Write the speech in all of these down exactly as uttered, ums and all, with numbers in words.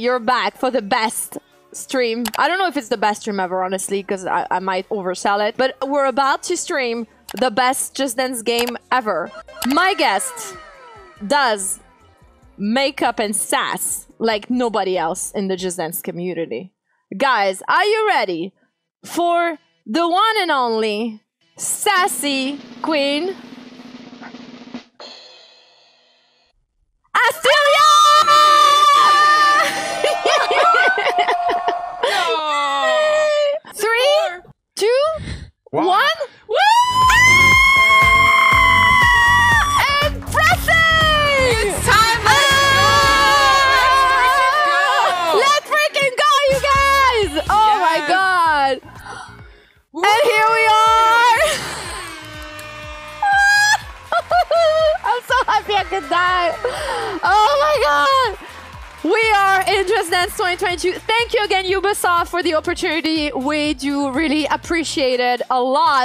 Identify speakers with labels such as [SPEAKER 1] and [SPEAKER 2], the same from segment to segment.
[SPEAKER 1] you're back for the best stream. I don't know if it's the best stream ever, honestly, because I, I might oversell it. But we're about to stream the best Just Dance game ever. My guest does makeup and sass like nobody else in the Just Dance community. Guys, are you ready for the one and only sassy queen, Astelia? Three, two,
[SPEAKER 2] Wow.
[SPEAKER 1] one. Woo! Impressive!
[SPEAKER 3] It's time.
[SPEAKER 1] Let's freaking go, you guys! Oh my
[SPEAKER 3] Yes.
[SPEAKER 1] god!
[SPEAKER 3] Woo.
[SPEAKER 1] And here we are! I'm so happy I could die! Oh my god! We are in Just Dance twenty twenty-two. Thank you again, Ubisoft, for the opportunity. We do really appreciate it a lot.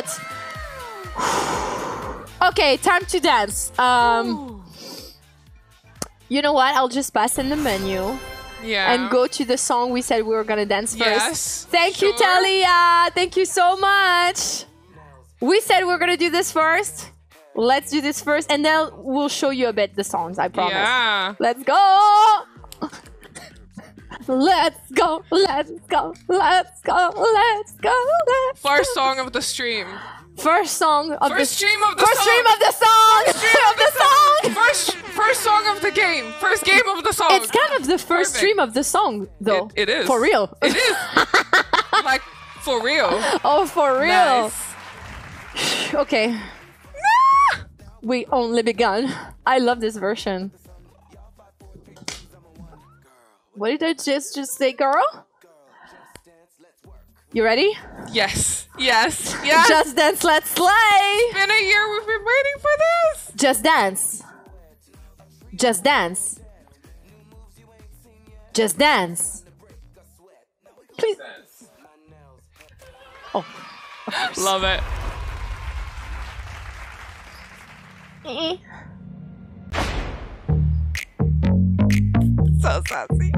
[SPEAKER 1] Okay, time to dance. Um, you know what? I'll just pass in the menu.
[SPEAKER 3] Yeah.
[SPEAKER 1] And go to the song we said we were gonna dance first.
[SPEAKER 3] Yes,
[SPEAKER 1] Thank you,
[SPEAKER 3] sure.
[SPEAKER 1] Talia. Thank you so much. We said we were gonna do this first. Let's do this first, and then we'll show you a bit the songs. I promise.
[SPEAKER 3] Yeah.
[SPEAKER 1] Let's go. Let's go. Let's go. Let's go. Let's go. Let's
[SPEAKER 3] First song of the stream.
[SPEAKER 1] First song of
[SPEAKER 3] First
[SPEAKER 1] the
[SPEAKER 3] stream of the
[SPEAKER 1] first
[SPEAKER 3] song.
[SPEAKER 1] stream of the song.
[SPEAKER 3] First stream
[SPEAKER 1] of the song.
[SPEAKER 3] First, first song of the game. First game of the song.
[SPEAKER 1] It's kind of the first
[SPEAKER 3] Perfect.
[SPEAKER 1] stream of the song, though.
[SPEAKER 3] It, it is.
[SPEAKER 1] For real.
[SPEAKER 3] It is. Like, for real.
[SPEAKER 1] Oh, for real.
[SPEAKER 3] Nice.
[SPEAKER 1] Okay. We only begun. I love this version. What did I just just say, girl? You ready?
[SPEAKER 3] Yes. Yes. Yes.
[SPEAKER 1] Just Dance, let's slay!
[SPEAKER 3] It's been a year we've been waiting for this.
[SPEAKER 1] Just Dance. Just Dance. Just Dance. Please. Oh.
[SPEAKER 3] Love it.
[SPEAKER 1] Eh.
[SPEAKER 3] So sassy.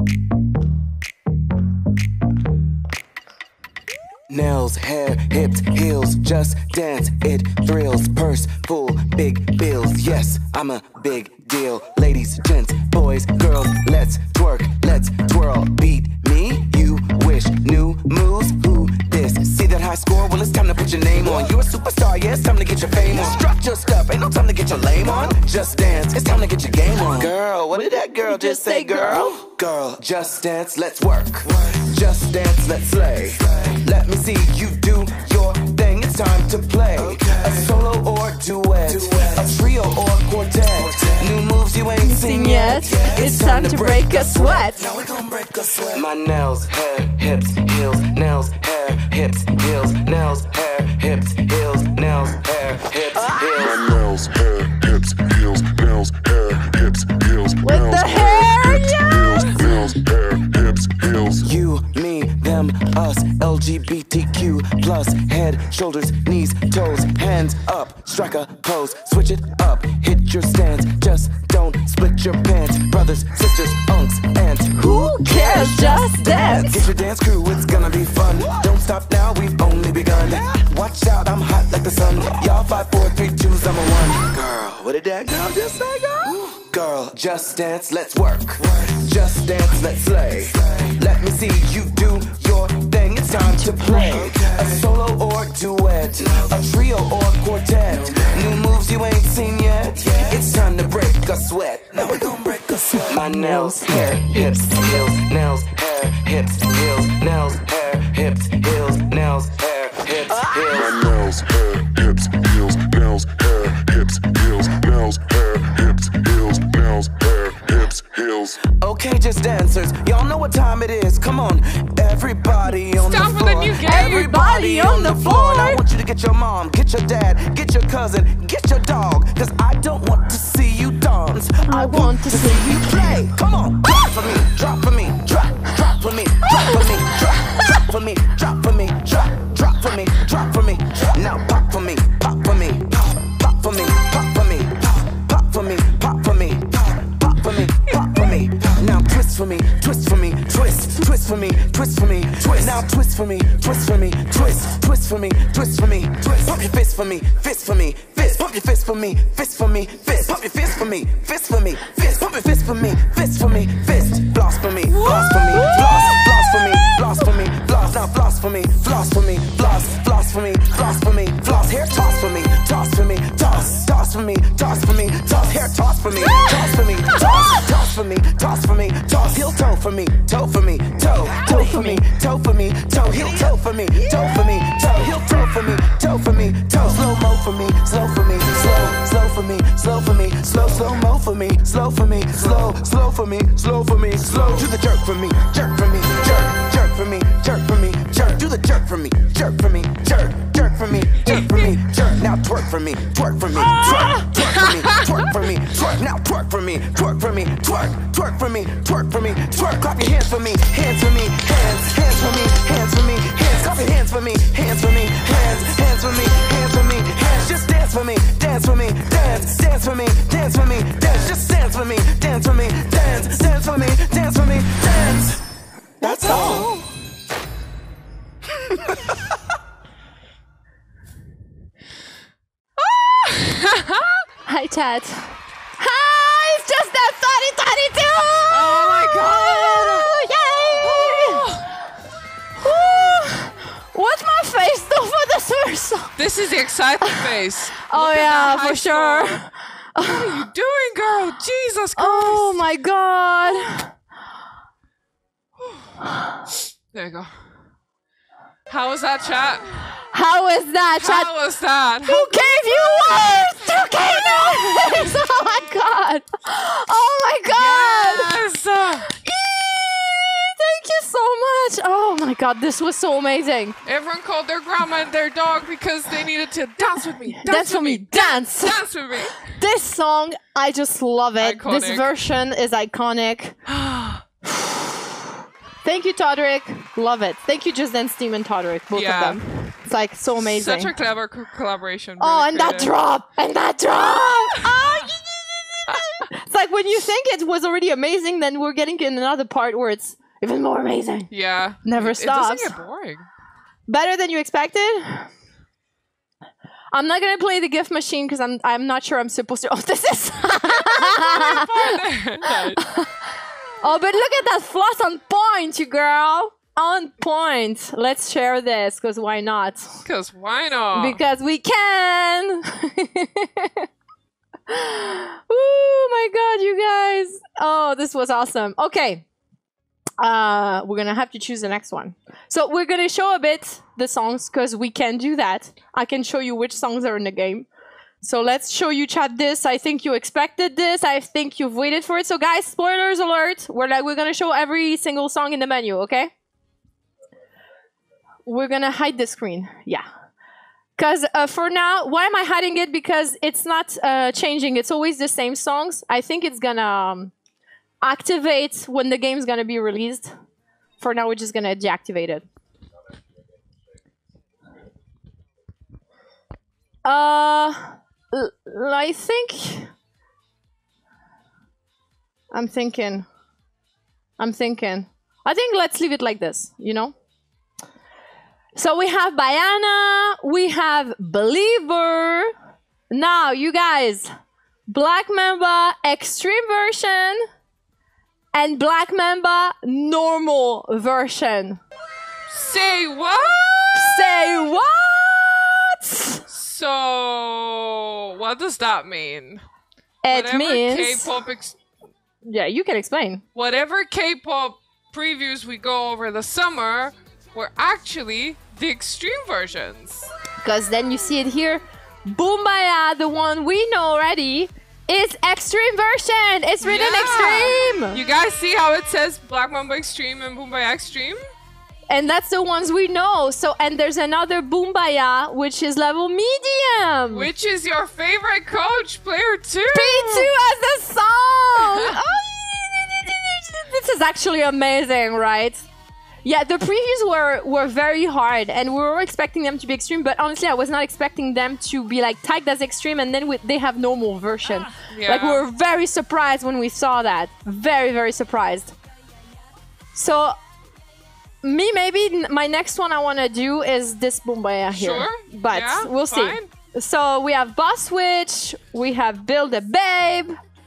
[SPEAKER 4] Nails, hair, hips, heels, just dance, it thrills. Purse full, big bills, yes, I'm a big deal. Ladies, gents, boys, girls, let's twerk, let's twirl. Beat me, you wish, new moves, who this? See that high score? Well, it's time to put your name on. You're a superstar, yeah, it's time to get your fame on. Strut your stuff, ain't no time to get your lame on. Just dance, it's time to get your game on. Girl, what did that girl just say, girl? Girl, just dance, let's work. Just dance, let's slay. Let me see you do your thing. It's time to play. A solo or duet, a trio or quartet. New moves you ain't seen yet.
[SPEAKER 1] It's time to break a sweat.
[SPEAKER 4] Now we gon' break a sweat. My nails, hair, hips, heels, nails, hair, hips, heels, nails, hair, hips, heels, nails, hair, hips, heels.
[SPEAKER 5] My nails, hair, hips, heels, nails, hair, hips, heels,
[SPEAKER 1] With
[SPEAKER 5] nails,
[SPEAKER 1] the hair, yes!
[SPEAKER 5] heels, nails, hair, hips, heels.
[SPEAKER 4] You, me, them, us, L G B T Q plus, head, shoulders, knees, toes, hands up, strike a pose, switch it up, hit your stance, just don't split your pants, brothers, sisters, unks, aunts,
[SPEAKER 1] Who cares? Just dance.
[SPEAKER 4] Get your dance crew, it's gonna be fun. Don't stop now, we've only begun. Watch out, I'm hot like the sun. Y'all five, four, three, two's I'm a one. Girl, what did that girl just say, girl? Girl, just dance, let's work. Just dance, let's slay. Let me see you do your thing. It's time to play. A solo or duet, a trio or quartet. New moves you ain't seen yet. It's time to break a sweat. Now we gon' break a sweat. My nails, hair, hips, heels, nails, hair, hips, heels, nails, hair, hips, heels, nails, hair, hips, heels.
[SPEAKER 5] My nails, hair, hips, heels, nails, hair, hips, heels, nails, hair, hips, heels, nails, hair, hips, heels.
[SPEAKER 4] Okay, just dancers, y'all know what time it is. Come on, everybody on
[SPEAKER 3] Stop
[SPEAKER 4] the
[SPEAKER 3] for the
[SPEAKER 4] floor.
[SPEAKER 3] new game.
[SPEAKER 4] Everybody on the floor. And I want you to get your mom, get your dad, get your cousin, get your dog. Cause I don't want to see you dance.
[SPEAKER 1] I want to see
[SPEAKER 4] you play. Come on, drop for me, drop for me, drop, drop for me, drop for me, drop, drop for me, drop for me, drop, drop for me, drop for me. Now pop for me, pop for me, pop, pop for me, pop for me, pop, pop for me, pop for me, pop, pop for me, pop for me. Now twist for me, twist for me. for me, twist for me, twist. Now twist for me, twist for me, twist, twist for me, twist for me, twist. Pump your fist for me, fist for me, fist. Pump your fist for me, fist for me, fist. Pump your fist for me, fist for me, fist. Pump your fist for me, fist for me, fist. Floss for me, floss for me, floss, floss for me, floss for me, floss. Now floss for me, floss for me, floss, floss for me, floss for me, floss. Hair toss for me, toss for me, toss, toss for me, toss for me, toss. Hair toss for me, toss for me, toss, toss for me, toss for me, toss. Heel toe for me, toe for me, toe, toe for me, toe for me, toe. Heel toe for me, toe for me, toe. Heel toe for me, toe for me, toe. Slow mo for me, slow for me, slow, slow for me, slow for me, slow, slow mo for me, slow for me, slow, slow for me, slow for me, slow. Do the jerk for me, jerk for me, jerk, jerk for me, jerk for me, jerk. Do the jerk for me, jerk for me, jerk, jerk for me, jerk for me, jerk. Now twerk for me, twerk for me, twerk, twerk for me, twerk for me, twerk. Now twerk for me, twerk for me, twerk, twerk for me, twerk for me, twerk. Clap your hands for me, hands for me, hands, hands for me, hands for me, hands. Clap your hands for me, hands for me, hands, hands for me, hands for me, hands. Just dance for me, dance for me, dance, dance for me, dance for me, dance. Just dance for me, dance for me, dance, dance for me, dance for me, dance. That's all.
[SPEAKER 1] Hi, Chad. Hi, it's just that twenty twenty-two!
[SPEAKER 3] Oh my god!
[SPEAKER 1] Yay! Woo! What's my face do for this first song?
[SPEAKER 3] This is the excited face.
[SPEAKER 1] Oh
[SPEAKER 3] Look at
[SPEAKER 1] yeah,
[SPEAKER 3] that high
[SPEAKER 1] for sure.
[SPEAKER 3] score. What are you doing, girl? Jesus Christ!
[SPEAKER 1] Oh my god!
[SPEAKER 3] There you go. How was that, chat?
[SPEAKER 1] How is that, Chad?
[SPEAKER 3] How was that?
[SPEAKER 1] Who gave you words? Who gave you words? Oh my god! Oh my god!
[SPEAKER 3] Yes! Uh,
[SPEAKER 1] Yay! Thank you so much. Oh my god, this was so amazing.
[SPEAKER 3] Everyone called their grandma and their dog because they needed to dance with me. Dance,
[SPEAKER 1] Dance for
[SPEAKER 3] with
[SPEAKER 1] me, dance.
[SPEAKER 3] Dance with me.
[SPEAKER 1] This song, I just love it. This
[SPEAKER 3] Iconic.
[SPEAKER 1] version is iconic. Thank you, Todrick. Love it. Thank you, Just Dance Team and Todrick, both
[SPEAKER 3] Yeah.
[SPEAKER 1] of them. It's like so amazing.
[SPEAKER 3] Such a clever co- collaboration.
[SPEAKER 1] Oh,
[SPEAKER 3] really
[SPEAKER 1] and that
[SPEAKER 3] creative.
[SPEAKER 1] drop! And that drop! Oh, it's like when you think it was already amazing, then we're getting in another part where it's even more amazing.
[SPEAKER 3] Yeah.
[SPEAKER 1] Never
[SPEAKER 3] It
[SPEAKER 1] stops.
[SPEAKER 3] doesn't get boring.
[SPEAKER 1] Better than you expected? I'm not gonna play the gift machine because I'm I'm not sure I'm supposed to. Oh, this is.
[SPEAKER 3] Nice.
[SPEAKER 1] Oh, but look at that floss on point, you girl. On point. Let's share this because why not?
[SPEAKER 3] Because why not?
[SPEAKER 1] Because we can. Oh my god, you guys. Oh, this was awesome. Okay. Uh, we're gonna have to choose the next one. So we're gonna show a bit the songs because we can do that. I can show you which songs are in the game. So let's show you chat this. I think you expected this. I think you've waited for it. So guys, spoilers alert. We're like we're gonna show every single song in the menu, okay? We're gonna hide the screen. Yeah. Because uh, for now, why am I hiding it? Because it's not uh, changing. It's always the same songs. I think it's gonna um, activate when the game's gonna be released. For now, we're just gonna deactivate it. Uh, l- I think. I'm thinking. I'm thinking. I think let's leave it like this, you know? So we have Bayana, we have Believer. Now, you guys, Black Mamba Extreme version and Black Mamba normal version.
[SPEAKER 3] Say what?
[SPEAKER 1] Say what?
[SPEAKER 3] So, what does that mean?
[SPEAKER 1] It
[SPEAKER 3] Whatever
[SPEAKER 1] means...
[SPEAKER 3] K-pop ex-
[SPEAKER 1] Yeah, you can explain.
[SPEAKER 3] whatever K-pop previews we go over the summer were actually the extreme versions.
[SPEAKER 1] Because then you see it here. Boombaya, the one we know already, is extreme version. It's written
[SPEAKER 3] Yeah.
[SPEAKER 1] extreme.
[SPEAKER 3] You guys see how it says Black Mamba Extreme and Boombaya Extreme?
[SPEAKER 1] And that's the ones we know. So, and there's another Boombaya, which is level medium.
[SPEAKER 3] Which is your favorite coach, player two?
[SPEAKER 1] P two as the song. Oh, this is actually amazing, right? Yeah, the previews were, were very hard, and we were expecting them to be extreme, but honestly, I was not expecting them to be like tagged as extreme, and then we, they have normal version.
[SPEAKER 3] Yeah.
[SPEAKER 1] Like, we were very surprised when we saw that. Very, very surprised. So, me, maybe n- my next one I want to do is this Bumbaya here.
[SPEAKER 3] Sure.
[SPEAKER 1] But
[SPEAKER 3] Yeah,
[SPEAKER 1] we'll see.
[SPEAKER 3] fine.
[SPEAKER 1] So we have Boss Witch, we have Build a Babe.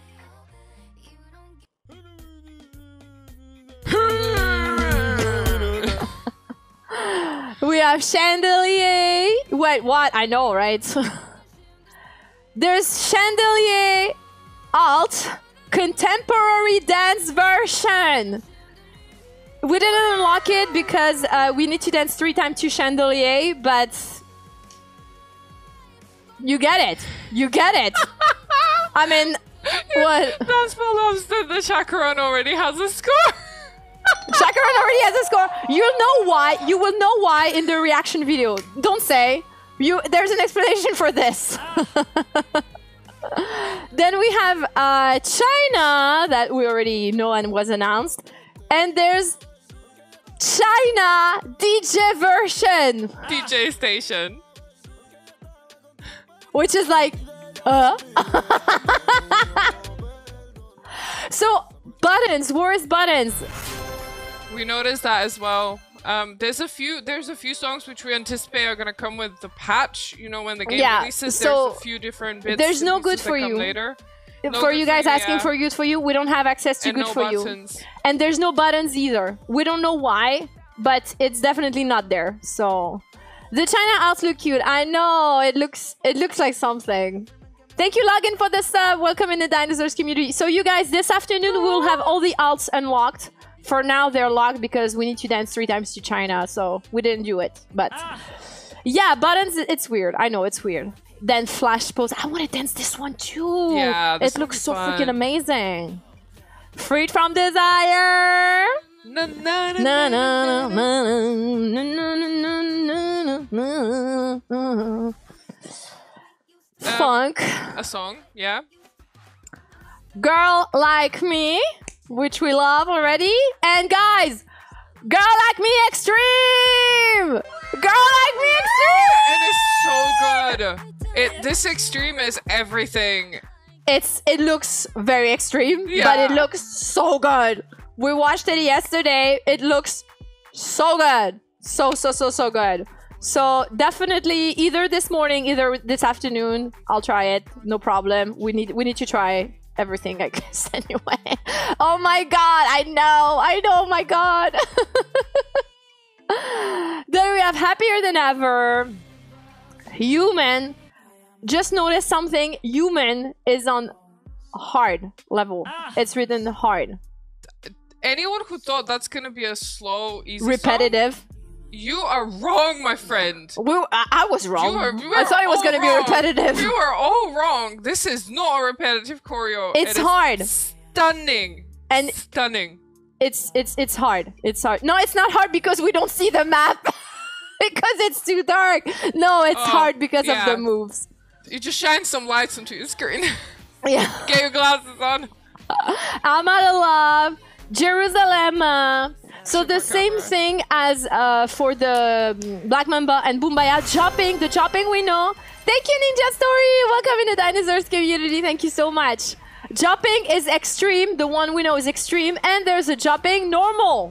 [SPEAKER 1] We have Chandelier. Wait, what? I know, right? There's Chandelier Alt Contemporary Dance Version. We didn't unlock it because uh, we need to dance three times to Chandelier, but you get it. You get it. I mean, what?
[SPEAKER 3] Dance for Loves that the Chacaron already has a score.
[SPEAKER 1] Chacaron already has a score. You'll know why. You will know why in the reaction video. Don't say. You. There's an explanation for this. Then we have uh, China that we already know and was announced, and there's China D J version,
[SPEAKER 3] D J station.
[SPEAKER 1] which is like, uh. So buttons. Where is buttons?
[SPEAKER 3] We noticed that as well. Um, there's a few. There's a few songs which we anticipate are gonna come with the patch. You know, when the game
[SPEAKER 1] Yeah,
[SPEAKER 3] releases,
[SPEAKER 1] so
[SPEAKER 3] there's a few different bits.
[SPEAKER 1] there's
[SPEAKER 3] and
[SPEAKER 1] no
[SPEAKER 3] pieces
[SPEAKER 1] good
[SPEAKER 3] that
[SPEAKER 1] for
[SPEAKER 3] come
[SPEAKER 1] you.
[SPEAKER 3] later. No
[SPEAKER 1] For
[SPEAKER 3] good
[SPEAKER 1] you guys asking
[SPEAKER 3] yeah.
[SPEAKER 1] for good for you, we don't have access to
[SPEAKER 3] and
[SPEAKER 1] good
[SPEAKER 3] no
[SPEAKER 1] for you.
[SPEAKER 3] buttons.
[SPEAKER 1] And there's no buttons either. We don't know why, but it's definitely not there. So the China alts look cute. I know it looks it looks like something. Thank you, Login, for the sub. Welcome in the Dinosaurs community. So you guys, this afternoon we'll have all the alts unlocked. For now, they're locked because we need to dance three times to China, so we didn't do it. But yeah, buttons, it's weird. I know it's weird. Then flash pose. I want to dance this one too.
[SPEAKER 3] Yeah, this
[SPEAKER 1] it
[SPEAKER 3] would
[SPEAKER 1] looks
[SPEAKER 3] be
[SPEAKER 1] so
[SPEAKER 3] fun.
[SPEAKER 1] freaking amazing. Freed from desire.
[SPEAKER 3] Na, na, na,
[SPEAKER 1] Na,
[SPEAKER 3] na,
[SPEAKER 1] na,
[SPEAKER 3] na,
[SPEAKER 1] na, na, na, na, na, na, na. Funk.
[SPEAKER 3] A song, yeah.
[SPEAKER 1] Girl Like Me, which we love already. And guys, Girl Like Me Extreme. Girl Like Me Extreme.
[SPEAKER 3] And it's so good. It this extreme is everything.
[SPEAKER 1] It's it looks very extreme, but
[SPEAKER 3] Yeah.
[SPEAKER 1] it looks so good. We watched it yesterday. It looks so good. So so so so good. So definitely either this morning, either this afternoon, I'll try it. No problem. We need we need to try everything, I guess, anyway. Oh my god, I know. I know, oh my god. Then we have Happier Than Ever. Human. Just notice something. Human is on hard level. It's written hard.
[SPEAKER 3] Anyone who thought that's gonna be a slow, easy song,
[SPEAKER 1] Repetitive.
[SPEAKER 3] you are wrong, my friend.
[SPEAKER 1] We, I, I was wrong.
[SPEAKER 3] You are, you
[SPEAKER 1] I
[SPEAKER 3] are
[SPEAKER 1] thought it was
[SPEAKER 3] all
[SPEAKER 1] going to be
[SPEAKER 3] wrong.
[SPEAKER 1] repetitive.
[SPEAKER 3] You are all wrong. This is not a repetitive choreo.
[SPEAKER 1] It's
[SPEAKER 3] It is
[SPEAKER 1] hard.
[SPEAKER 3] Stunning.
[SPEAKER 1] And
[SPEAKER 3] Stunning.
[SPEAKER 1] it's it's it's hard. It's hard. No, it's not hard because we don't see the map. Because it's too dark. No, it's
[SPEAKER 3] Oh,
[SPEAKER 1] hard because
[SPEAKER 3] yeah.
[SPEAKER 1] of the moves.
[SPEAKER 3] You just shine some lights onto your screen.
[SPEAKER 1] Yeah.
[SPEAKER 3] Get your glasses on.
[SPEAKER 1] I'm out of love. Jerusalem. uh, So the same
[SPEAKER 3] cover.
[SPEAKER 1] thing as uh, for the um, Black Mamba and Bumbaya. Chopping. The chopping we know. Thank you, Ninja Story. Welcome in the Dinosaurs community. Thank you so much. Jumping is extreme. The one we know is extreme. And there's a jumping normal.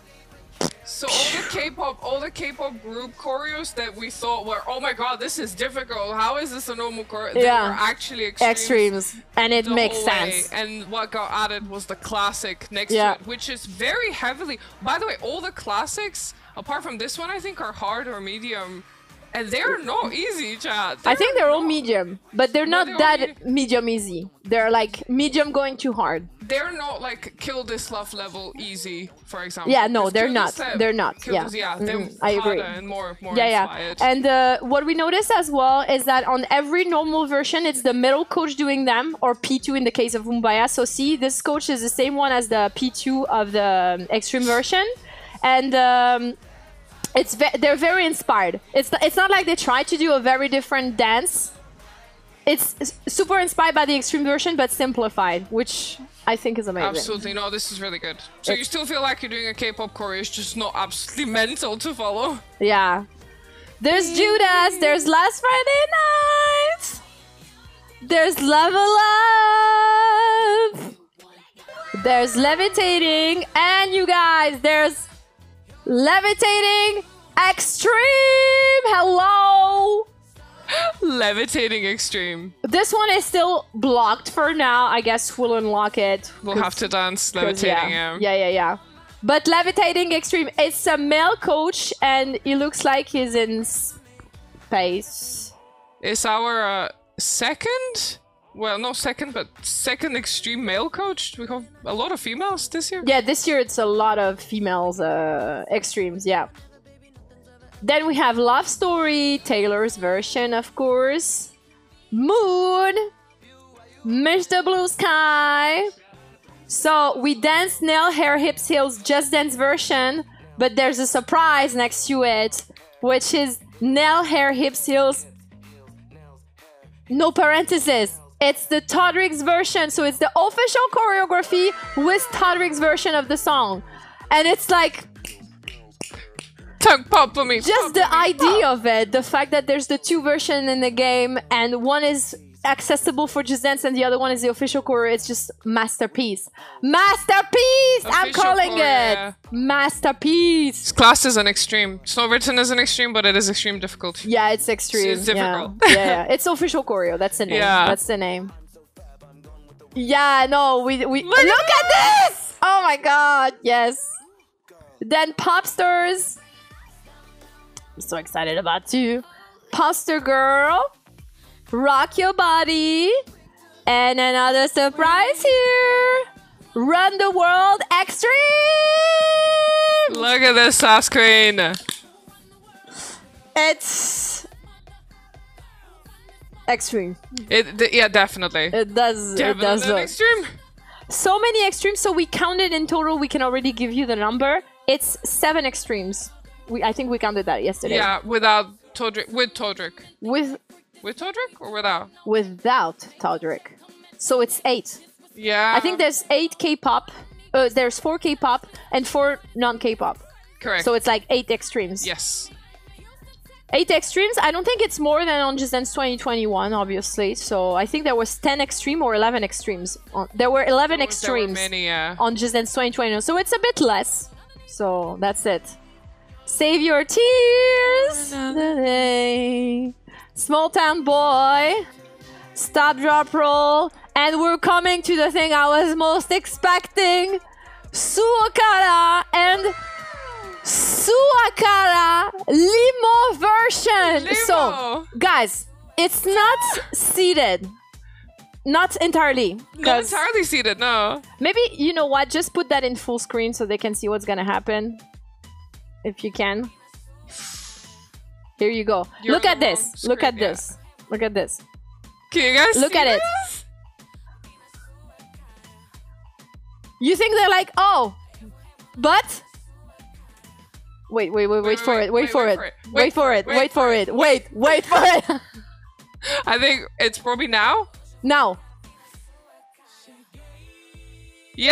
[SPEAKER 3] So all the K-pop, all the K-pop group choreos that we thought were, oh my god, this is difficult. How is this a normal choreo? They
[SPEAKER 1] Yeah.
[SPEAKER 3] were actually extremes.
[SPEAKER 1] Extremes. And it
[SPEAKER 3] the
[SPEAKER 1] makes
[SPEAKER 3] whole way.
[SPEAKER 1] sense.
[SPEAKER 3] And what got added was the classic next
[SPEAKER 1] Yeah.
[SPEAKER 3] to it, which is very heavily. By the way, all the classics, apart from this one, I think are hard or medium, and they're not easy, chat.
[SPEAKER 1] I think they're all
[SPEAKER 3] not-
[SPEAKER 1] medium, but they're not
[SPEAKER 3] they're all
[SPEAKER 1] that
[SPEAKER 3] medi-
[SPEAKER 1] medium easy. They're like medium going too hard.
[SPEAKER 3] They're not like Kill This Love level easy, for example.
[SPEAKER 1] Yeah, no,
[SPEAKER 3] Because
[SPEAKER 1] they're
[SPEAKER 3] Kill
[SPEAKER 1] not.
[SPEAKER 3] This Love-
[SPEAKER 1] They're not,
[SPEAKER 3] Kill
[SPEAKER 1] yeah.
[SPEAKER 3] This- yeah, they're
[SPEAKER 1] Mhm, I agree.
[SPEAKER 3] harder and more, more
[SPEAKER 1] Yeah, yeah.
[SPEAKER 3] inspired.
[SPEAKER 1] And uh, what we noticed as well is that on every normal version, it's the middle coach doing them, or P two in the case of Umbaya. So see, this coach is the same one as the P two of the um, extreme version. And um, it's ve- they're very inspired. It's, it's not like they try to do a very different dance. It's s- super inspired by the extreme version, but simplified, which I think is amazing.
[SPEAKER 3] Absolutely, no, this is really good. So you
[SPEAKER 1] It's-
[SPEAKER 3] still feel like you're doing a K-pop choreo, it's just not absolutely mental to follow.
[SPEAKER 1] Yeah. There's Judas. There's Last Friday Night. There's Level Up. There's Levitating. And you guys, there's Levitating Extreme! Hello!
[SPEAKER 3] Levitating Extreme.
[SPEAKER 1] This one is still blocked for now. I guess we'll unlock it.
[SPEAKER 3] We'll have to dance Levitating,
[SPEAKER 1] yeah.
[SPEAKER 3] yeah.
[SPEAKER 1] Yeah, yeah, yeah. But Levitating Extreme, it's a male coach and he looks like he's in space.
[SPEAKER 3] It's our uh, second? Well, no second, but second extreme male coach. We have a lot of females this year.
[SPEAKER 1] Yeah, this year it's a lot of females uh, extremes, yeah. Then we have Love Story, Taylor's version, of course. Moon, Mister Blue Sky. So we dance nail, hair, hips, heels, Just Dance version, but there's a surprise next to it, which is nail, hair, hips, heels, no parentheses. It's the Todrick's version, so it's the official choreography with Todrick's version of the song. And it's like...
[SPEAKER 3] Tongue pop for me.
[SPEAKER 1] Just the idea of it, the fact that there's the two versions in the game, and one is accessible for Just Dance and the other one is the official choreo, it's just masterpiece. Masterpiece! I'm
[SPEAKER 3] Official
[SPEAKER 1] calling
[SPEAKER 3] choreo,
[SPEAKER 1] it!
[SPEAKER 3] yeah.
[SPEAKER 1] Masterpiece!
[SPEAKER 3] It's classed as an extreme. It's not written as an extreme, but it is extreme difficulty.
[SPEAKER 1] Yeah, it's extreme.
[SPEAKER 3] It's difficult.
[SPEAKER 1] Yeah, yeah, yeah. It's official choreo. That's the name.
[SPEAKER 3] Yeah.
[SPEAKER 1] That's the name. Yeah, no, we we look,
[SPEAKER 3] at
[SPEAKER 1] at this. Oh my god, yes. Then Popsters. I'm so excited about too. Poster Girl, Rock Your Body, and another surprise here. Run the World Extreme.
[SPEAKER 3] Look at this soft screen.
[SPEAKER 1] It's extreme.
[SPEAKER 3] It, th yeah, definitely.
[SPEAKER 1] It does.
[SPEAKER 3] Definitely
[SPEAKER 1] it does
[SPEAKER 3] an
[SPEAKER 1] look.
[SPEAKER 3] extreme.
[SPEAKER 1] So many extremes. So we counted in total. We can already give you the number. It's seven extremes. We I think we counted that yesterday.
[SPEAKER 3] Yeah, without Todrick. With Todrick.
[SPEAKER 1] With
[SPEAKER 3] With Todrick or without?
[SPEAKER 1] without Todrick. So it's eight.
[SPEAKER 3] Yeah.
[SPEAKER 1] I think there's eight K-pop. Uh, there's four K-pop and four non-K-pop.
[SPEAKER 3] Correct.
[SPEAKER 1] So it's like eight extremes.
[SPEAKER 3] yes.
[SPEAKER 1] Eight extremes. I don't think it's more than on Just Dance twenty twenty-one, obviously. So I think there was ten extreme or eleven extremes. On, there were eleven
[SPEAKER 3] There were
[SPEAKER 1] extremes
[SPEAKER 3] many, yeah.
[SPEAKER 1] on Just Dance twenty twenty-one. So it's a bit less. So that's it. Save your tears today. Small Town Boy. Stop, drop, roll. And we're coming to the thing I was most expecting. Suakara and Suakara Limo version.
[SPEAKER 3] Limo.
[SPEAKER 1] So, guys, it's not seated. Not entirely.
[SPEAKER 3] Not
[SPEAKER 1] 'cause
[SPEAKER 3] entirely seated, no.
[SPEAKER 1] maybe, you know what? Just put that in full screen so they can see what's gonna happen. If you can. Here you go.
[SPEAKER 3] You're
[SPEAKER 1] Look
[SPEAKER 3] on
[SPEAKER 1] at
[SPEAKER 3] the
[SPEAKER 1] this.
[SPEAKER 3] wrong
[SPEAKER 1] Look
[SPEAKER 3] screen,
[SPEAKER 1] at
[SPEAKER 3] yeah.
[SPEAKER 1] this. Look at this.
[SPEAKER 3] Can you guys
[SPEAKER 1] Look
[SPEAKER 3] see
[SPEAKER 1] at it.
[SPEAKER 3] this?
[SPEAKER 1] You think they're like, oh, but... Wait, wait, wait, wait,
[SPEAKER 3] Wait,
[SPEAKER 1] for
[SPEAKER 3] wait,
[SPEAKER 1] it, wait,
[SPEAKER 3] wait,
[SPEAKER 1] for,
[SPEAKER 3] wait
[SPEAKER 1] it.
[SPEAKER 3] for it.
[SPEAKER 1] wait for it, wait for it, wait, wait for it.
[SPEAKER 3] I think it's probably now.
[SPEAKER 1] Now.
[SPEAKER 3] Yeah!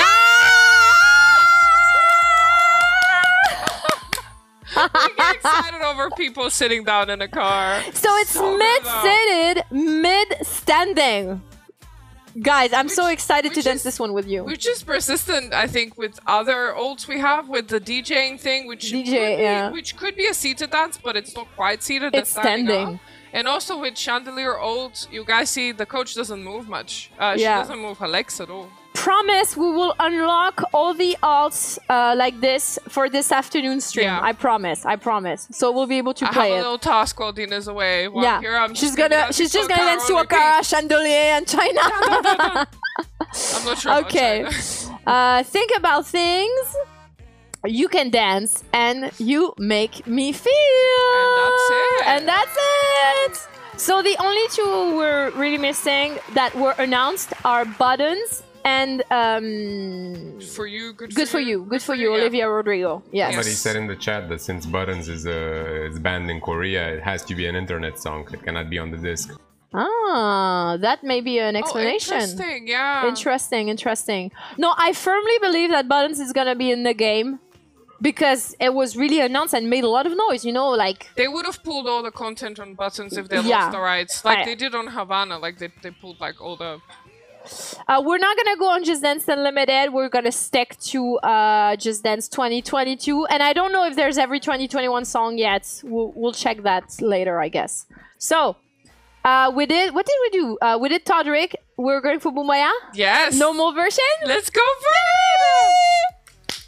[SPEAKER 3] We get excited over people sitting down in a car.
[SPEAKER 1] So it's
[SPEAKER 3] So good,
[SPEAKER 1] mid-seated, mid-standing. Guys, I'm so
[SPEAKER 3] Which-
[SPEAKER 1] excited to
[SPEAKER 3] which
[SPEAKER 1] dance
[SPEAKER 3] is-
[SPEAKER 1] this one with you.
[SPEAKER 3] Which is persistent, I think, with other olds we have, with the DJing thing, which
[SPEAKER 1] D J,
[SPEAKER 3] could be,
[SPEAKER 1] yeah.
[SPEAKER 3] which could be a seated dance, but it's not quite seated.
[SPEAKER 1] It's standing.
[SPEAKER 3] Up. And also with Chandelier Old, you guys see the coach doesn't move much. Uh, she
[SPEAKER 1] Yeah.
[SPEAKER 3] doesn't move her legs at all.
[SPEAKER 1] Promise we will unlock all the alts uh, like this for this afternoon stream.
[SPEAKER 3] Yeah.
[SPEAKER 1] I promise. I promise. So we'll be able to
[SPEAKER 3] I have
[SPEAKER 1] play
[SPEAKER 3] a
[SPEAKER 1] it.
[SPEAKER 3] little task while Dina's away. While
[SPEAKER 1] Yeah,
[SPEAKER 3] here I'm
[SPEAKER 1] she's
[SPEAKER 3] just
[SPEAKER 1] gonna
[SPEAKER 3] dance
[SPEAKER 1] she's just
[SPEAKER 3] Suakara
[SPEAKER 1] gonna dance
[SPEAKER 3] on
[SPEAKER 1] Suakara,
[SPEAKER 3] repeat.
[SPEAKER 1] Chandelier, and China.
[SPEAKER 3] I'm not sure.
[SPEAKER 1] Okay.
[SPEAKER 3] About China.
[SPEAKER 1] uh, think about things you can dance, and you make me feel.
[SPEAKER 3] And that's it.
[SPEAKER 1] And that's it. So the only two we're really missing that were announced are Buttons and um,
[SPEAKER 3] For you, good,
[SPEAKER 1] Good for you, good for you,
[SPEAKER 3] yeah.
[SPEAKER 1] Olivia Rodrigo. Yes.
[SPEAKER 2] Somebody said in the chat that since Buttons is uh, is banned in Korea, it has to be an internet song. It cannot be on the disc.
[SPEAKER 1] Ah, that may be an
[SPEAKER 3] Oh,
[SPEAKER 1] explanation.
[SPEAKER 3] interesting, yeah.
[SPEAKER 1] Interesting, interesting. No, I firmly believe that Buttons is gonna be in the game because it was really announced and made a lot of noise. You know, like
[SPEAKER 3] They would have pulled all the content on Buttons if they
[SPEAKER 1] Yeah.
[SPEAKER 3] lost the rights. Like
[SPEAKER 1] I-
[SPEAKER 3] they did on Havana. Like they, they pulled like all the
[SPEAKER 1] Uh, we're not gonna go on Just Dance Unlimited. We're gonna stick to uh, Just Dance twenty twenty-two. And I don't know if there's every twenty twenty-one song yet. We'll, we'll check that later, I guess. So, uh, we did, what did we do? Uh, we did Todrick. We're going for Boombayah?
[SPEAKER 3] Yes.
[SPEAKER 1] Normal version?
[SPEAKER 3] Let's go for it!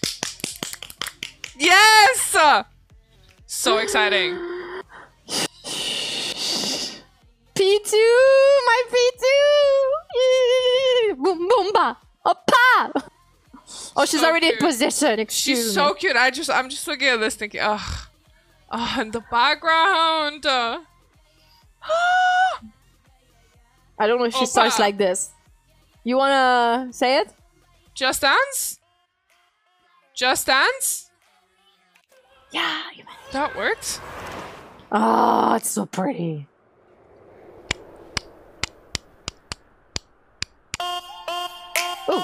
[SPEAKER 3] Yes! So exciting.
[SPEAKER 1] P two! My P two! Boom, boom, ba! Oppa! Oh, she's
[SPEAKER 3] So
[SPEAKER 1] already
[SPEAKER 3] cute.
[SPEAKER 1] in position. Excuse
[SPEAKER 3] She's
[SPEAKER 1] me.
[SPEAKER 3] so cute. I just, I'm just looking at this thinking, ugh. Oh, in the background. Uh,
[SPEAKER 1] I don't know if she
[SPEAKER 3] Oppa.
[SPEAKER 1] starts like this. You wanna say it?
[SPEAKER 3] Just Dance? Just Dance?
[SPEAKER 1] Yeah.
[SPEAKER 3] That worked?
[SPEAKER 1] Oh, it's so pretty. Ooh.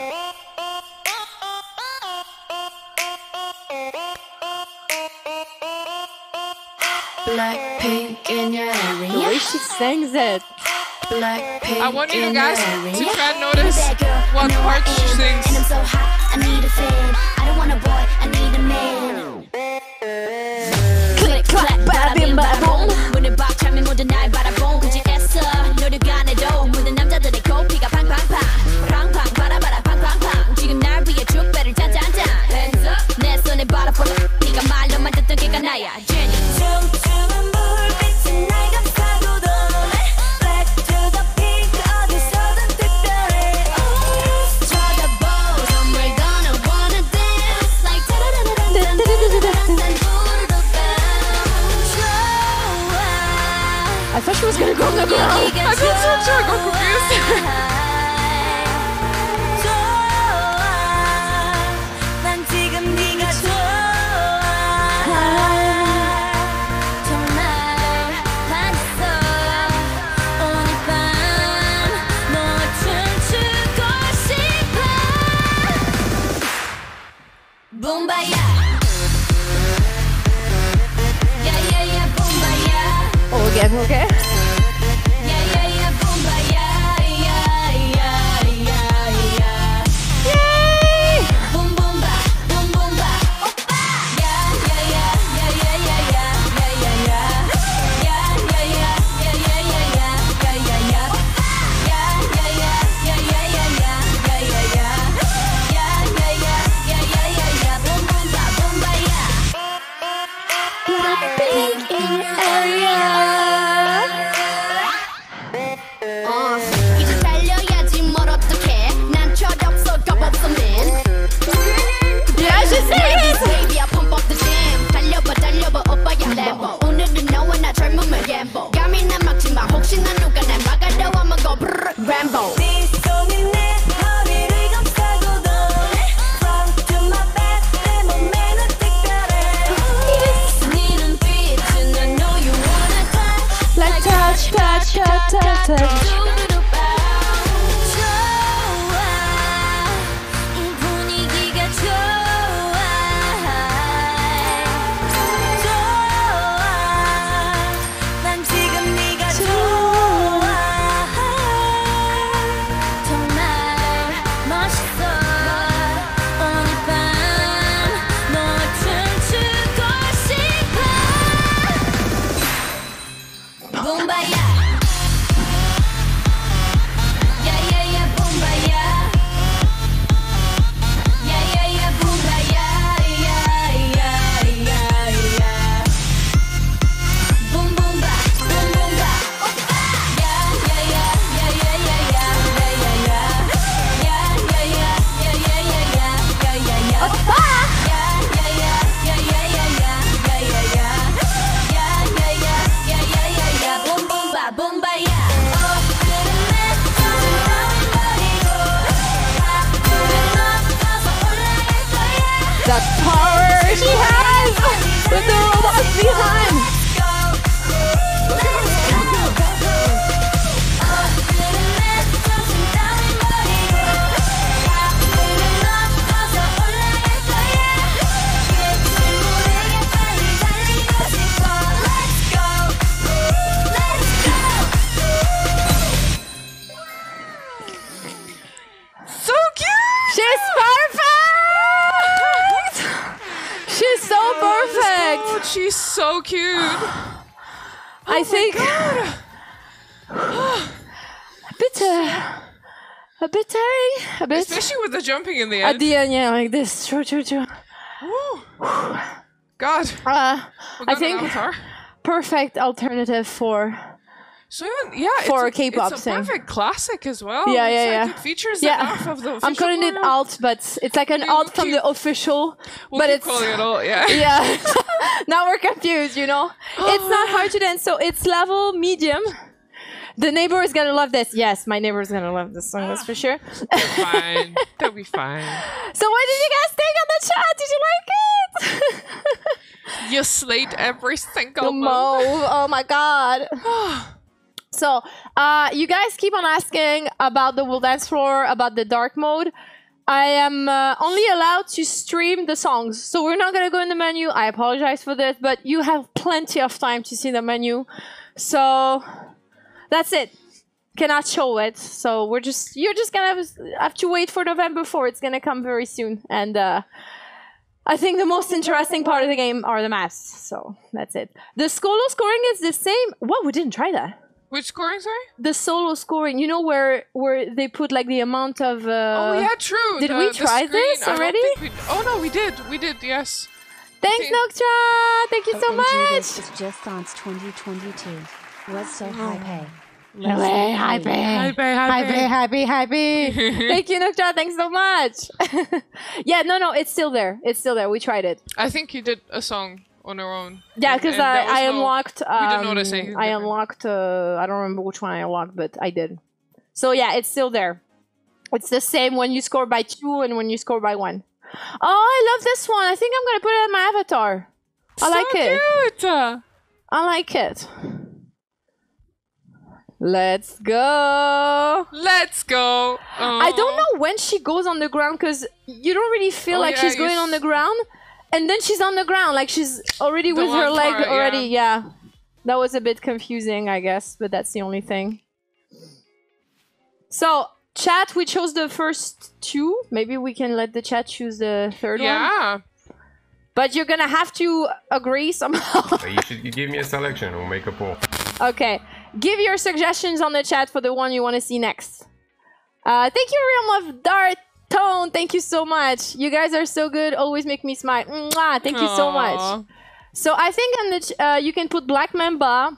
[SPEAKER 6] Blackpink in your
[SPEAKER 1] The
[SPEAKER 6] area.
[SPEAKER 1] way she sings it.
[SPEAKER 6] Blackpink
[SPEAKER 3] I want you
[SPEAKER 6] in
[SPEAKER 3] guys
[SPEAKER 6] your
[SPEAKER 3] to
[SPEAKER 6] area.
[SPEAKER 3] try and notice what part she sings.
[SPEAKER 6] And I'm so hot, I need a fan. I don't want a boy, I need a man. Click, clack, bada bim, bada boom. 문을 박차면 모두 날 바라본 굳이했어. 노력 안 해도 모든 남자들의 코피가 팡팡팡. 팡팡, 바라바라, 팡팡팡. 지금 날 위해 축배를 짠짠짠. Hands up. 내 손에 바라보라. 네가 말로만 듣던 걔가 나야. Jenny. 춤추는 불빛은 날 감싸고도 Black to the pink 어디서든 특별해. 쳐다보, somewhere gonna wanna dance like da-da-da-da-da-da-da-da-da.
[SPEAKER 1] I thought she was gonna go on the ground.
[SPEAKER 3] I thought so too. I got confused.
[SPEAKER 6] 난 지금 네가 좋아. 정말 반했어. 오늘 밤 너와 춤추고 싶어. 붐바야. 야야야 붐바야.
[SPEAKER 1] Oh, again, okay.
[SPEAKER 6] Yeah, yeah, yeah, boomba, yeah, yeah, yeah, yeah, yeah.
[SPEAKER 1] Yay!
[SPEAKER 6] Boom, boomba, boom, boomba, oppa. Yeah, yeah, yeah, yeah, yeah, yeah, yeah, yeah, yeah, yeah. Yeah, yeah, yeah, yeah, yeah, yeah, yeah, yeah, yeah, yeah. Yeah, yeah, yeah, yeah, yeah, yeah, yeah, yeah, yeah, yeah. Yeah, yeah, yeah, yeah, yeah, yeah, yeah. Boom, boomba, boomba, yeah. Blackpink in your area. 어, 이제 달려야지 뭘 어떡해 난 철없어 겁없어 man
[SPEAKER 1] Yeah, she sings!
[SPEAKER 6] Baby I pump up the jam 달려봐 달려봐 오빠야 램보 오늘은 너와 나 젊음을 gamble 감이나 막지마 혹시나 누가 날 막아도 I'ma go brrr Rambo 네 손이 내 허리를 감싸고도 Front to my back 내 몸매는 특별해 네 눈빛은 I know you wanna touch
[SPEAKER 1] Like touch, touch, touch, touch, touch.
[SPEAKER 6] 이 분위기가 좋아 좋아 난 지금 네가 좋아 정말 멋있어 오늘 밤 너와 춤추고 싶어 붐바야 Yeah, yeah, yeah, boomba, yeah. Yeah, yeah, yeah, boomba, yeah, yeah, yeah, yeah, yeah. Boom, boomba, boom, boomba, oppa. Yeah, yeah, yeah, yeah, yeah, yeah, yeah, yeah, yeah. Yeah, yeah, yeah, yeah, yeah, yeah, yeah, yeah, yeah.
[SPEAKER 1] Oppa!
[SPEAKER 6] Yeah, yeah, yeah, yeah, yeah, yeah, yeah, yeah, yeah, yeah. Yeah, yeah, yeah, yeah, yeah, yeah, yeah. Boom, boomba, boomba, yeah.
[SPEAKER 1] That power she has with the robots behind.
[SPEAKER 3] so cute.
[SPEAKER 1] I think a bit, uh, a bit tiring, a bit.
[SPEAKER 3] Especially with the jumping in the end.
[SPEAKER 1] At the end, yeah, like this. True, true, true.
[SPEAKER 3] God.
[SPEAKER 1] Uh,
[SPEAKER 3] We're
[SPEAKER 1] I
[SPEAKER 3] going
[SPEAKER 1] think
[SPEAKER 3] on Avatar.
[SPEAKER 1] perfect alternative for.
[SPEAKER 3] So even, yeah,
[SPEAKER 1] For
[SPEAKER 3] it's
[SPEAKER 1] a K-pop
[SPEAKER 3] it's a
[SPEAKER 1] thing.
[SPEAKER 3] perfect classic as well.
[SPEAKER 1] Yeah,
[SPEAKER 3] It's
[SPEAKER 1] yeah,
[SPEAKER 3] like
[SPEAKER 1] yeah.
[SPEAKER 3] It features
[SPEAKER 1] Yeah,
[SPEAKER 3] enough of the official
[SPEAKER 1] I'm calling it
[SPEAKER 3] choreo.
[SPEAKER 1] alt, but it's like an
[SPEAKER 3] Yeah,
[SPEAKER 1] alt
[SPEAKER 3] we'll
[SPEAKER 1] from
[SPEAKER 3] keep-
[SPEAKER 1] the official.
[SPEAKER 3] We'll
[SPEAKER 1] but
[SPEAKER 3] keep
[SPEAKER 1] it's
[SPEAKER 3] calling it all, yeah.
[SPEAKER 1] yeah. Now we're confused, you know. It's not hard to dance, so it's level medium. The neighbor is gonna love this. Yes, my neighbor is gonna love this song. That's for sure.
[SPEAKER 3] Fine. That'll be fine.
[SPEAKER 1] So what did you guys think on the chat? Did you like it?
[SPEAKER 3] You slate every single
[SPEAKER 1] The
[SPEAKER 3] move.
[SPEAKER 1] mauve. Oh my god. So, uh, you guys keep on asking about the World Dance Floor, about the dark mode. I am uh, only allowed to stream the songs, so we're not gonna go in the menu. I apologize for this, but you have plenty of time to see the menu. So, that's it. Cannot show it, so we're just you're just gonna have, have to wait for November fourth. It's gonna come very soon, and uh, I think the most interesting part of the game are the maps. So that's it. The solo scoring is the same. What? We didn't try that.
[SPEAKER 3] Which scoring, sorry?
[SPEAKER 1] The solo scoring, you know, where where they put like the amount of. Uh,
[SPEAKER 3] oh yeah, true.
[SPEAKER 1] did
[SPEAKER 3] the,
[SPEAKER 1] we
[SPEAKER 3] the
[SPEAKER 1] try
[SPEAKER 3] screen,
[SPEAKER 1] this
[SPEAKER 3] I don't
[SPEAKER 1] already?
[SPEAKER 3] think we- oh no, we did. We did. Yes.
[SPEAKER 1] Thanks,
[SPEAKER 3] Okay.
[SPEAKER 1] Noctra. Thank you so
[SPEAKER 7] This
[SPEAKER 1] much.
[SPEAKER 7] is just Dance twenty twenty-two. Was so high pay.
[SPEAKER 1] Hey, hi, babe.
[SPEAKER 3] Hi, babe. Hi,
[SPEAKER 1] Hi,
[SPEAKER 3] babe.
[SPEAKER 1] babe. Happy, happy. Thank you, Noctra. Thanks so much. Yeah, no, no, it's still there. It's still there. We tried it.
[SPEAKER 3] I think you did a song on our own.
[SPEAKER 1] Yeah,
[SPEAKER 3] And-
[SPEAKER 1] because
[SPEAKER 3] and
[SPEAKER 1] I,
[SPEAKER 3] there was
[SPEAKER 1] I
[SPEAKER 3] no-
[SPEAKER 1] unlocked. Um,
[SPEAKER 3] we didn't notice anything
[SPEAKER 1] I
[SPEAKER 3] different.
[SPEAKER 1] unlocked. Uh, I don't remember which one I unlocked, but I did. So yeah, it's still there. It's the same when you score by two and when you score by one. Oh, I love this one. I think I'm gonna put it on my avatar. I like
[SPEAKER 3] so
[SPEAKER 1] it.
[SPEAKER 3] Cute.
[SPEAKER 1] I like it. Let's go.
[SPEAKER 3] Let's go.
[SPEAKER 1] I don't
[SPEAKER 3] Aw.
[SPEAKER 1] know when she goes on the ground because you don't really feel
[SPEAKER 3] Oh,
[SPEAKER 1] like
[SPEAKER 3] yeah,
[SPEAKER 1] she's
[SPEAKER 3] you
[SPEAKER 1] going on
[SPEAKER 3] s-
[SPEAKER 1] the ground, and then she's on the ground like she's already
[SPEAKER 3] The
[SPEAKER 1] with her
[SPEAKER 3] one
[SPEAKER 1] leg
[SPEAKER 3] part,
[SPEAKER 1] already. Yeah. That was a bit confusing, I guess, but that's the only thing. So, chat, we chose the first two. Maybe we can let the chat choose the third one.
[SPEAKER 3] Yeah.
[SPEAKER 1] But you're gonna have to agree somehow.
[SPEAKER 2] Uh, you should give me a selection. We'll make a poll.
[SPEAKER 1] Okay. Give your suggestions on the chat for the one you want to see next. Uh, thank you, Realm of Dart Tone. Thank you so much. You guys are so good. Always make me smile. Mwah. Thank you so
[SPEAKER 3] Aw.
[SPEAKER 1] much. So I think on the ch- uh, you can put Black Mamba.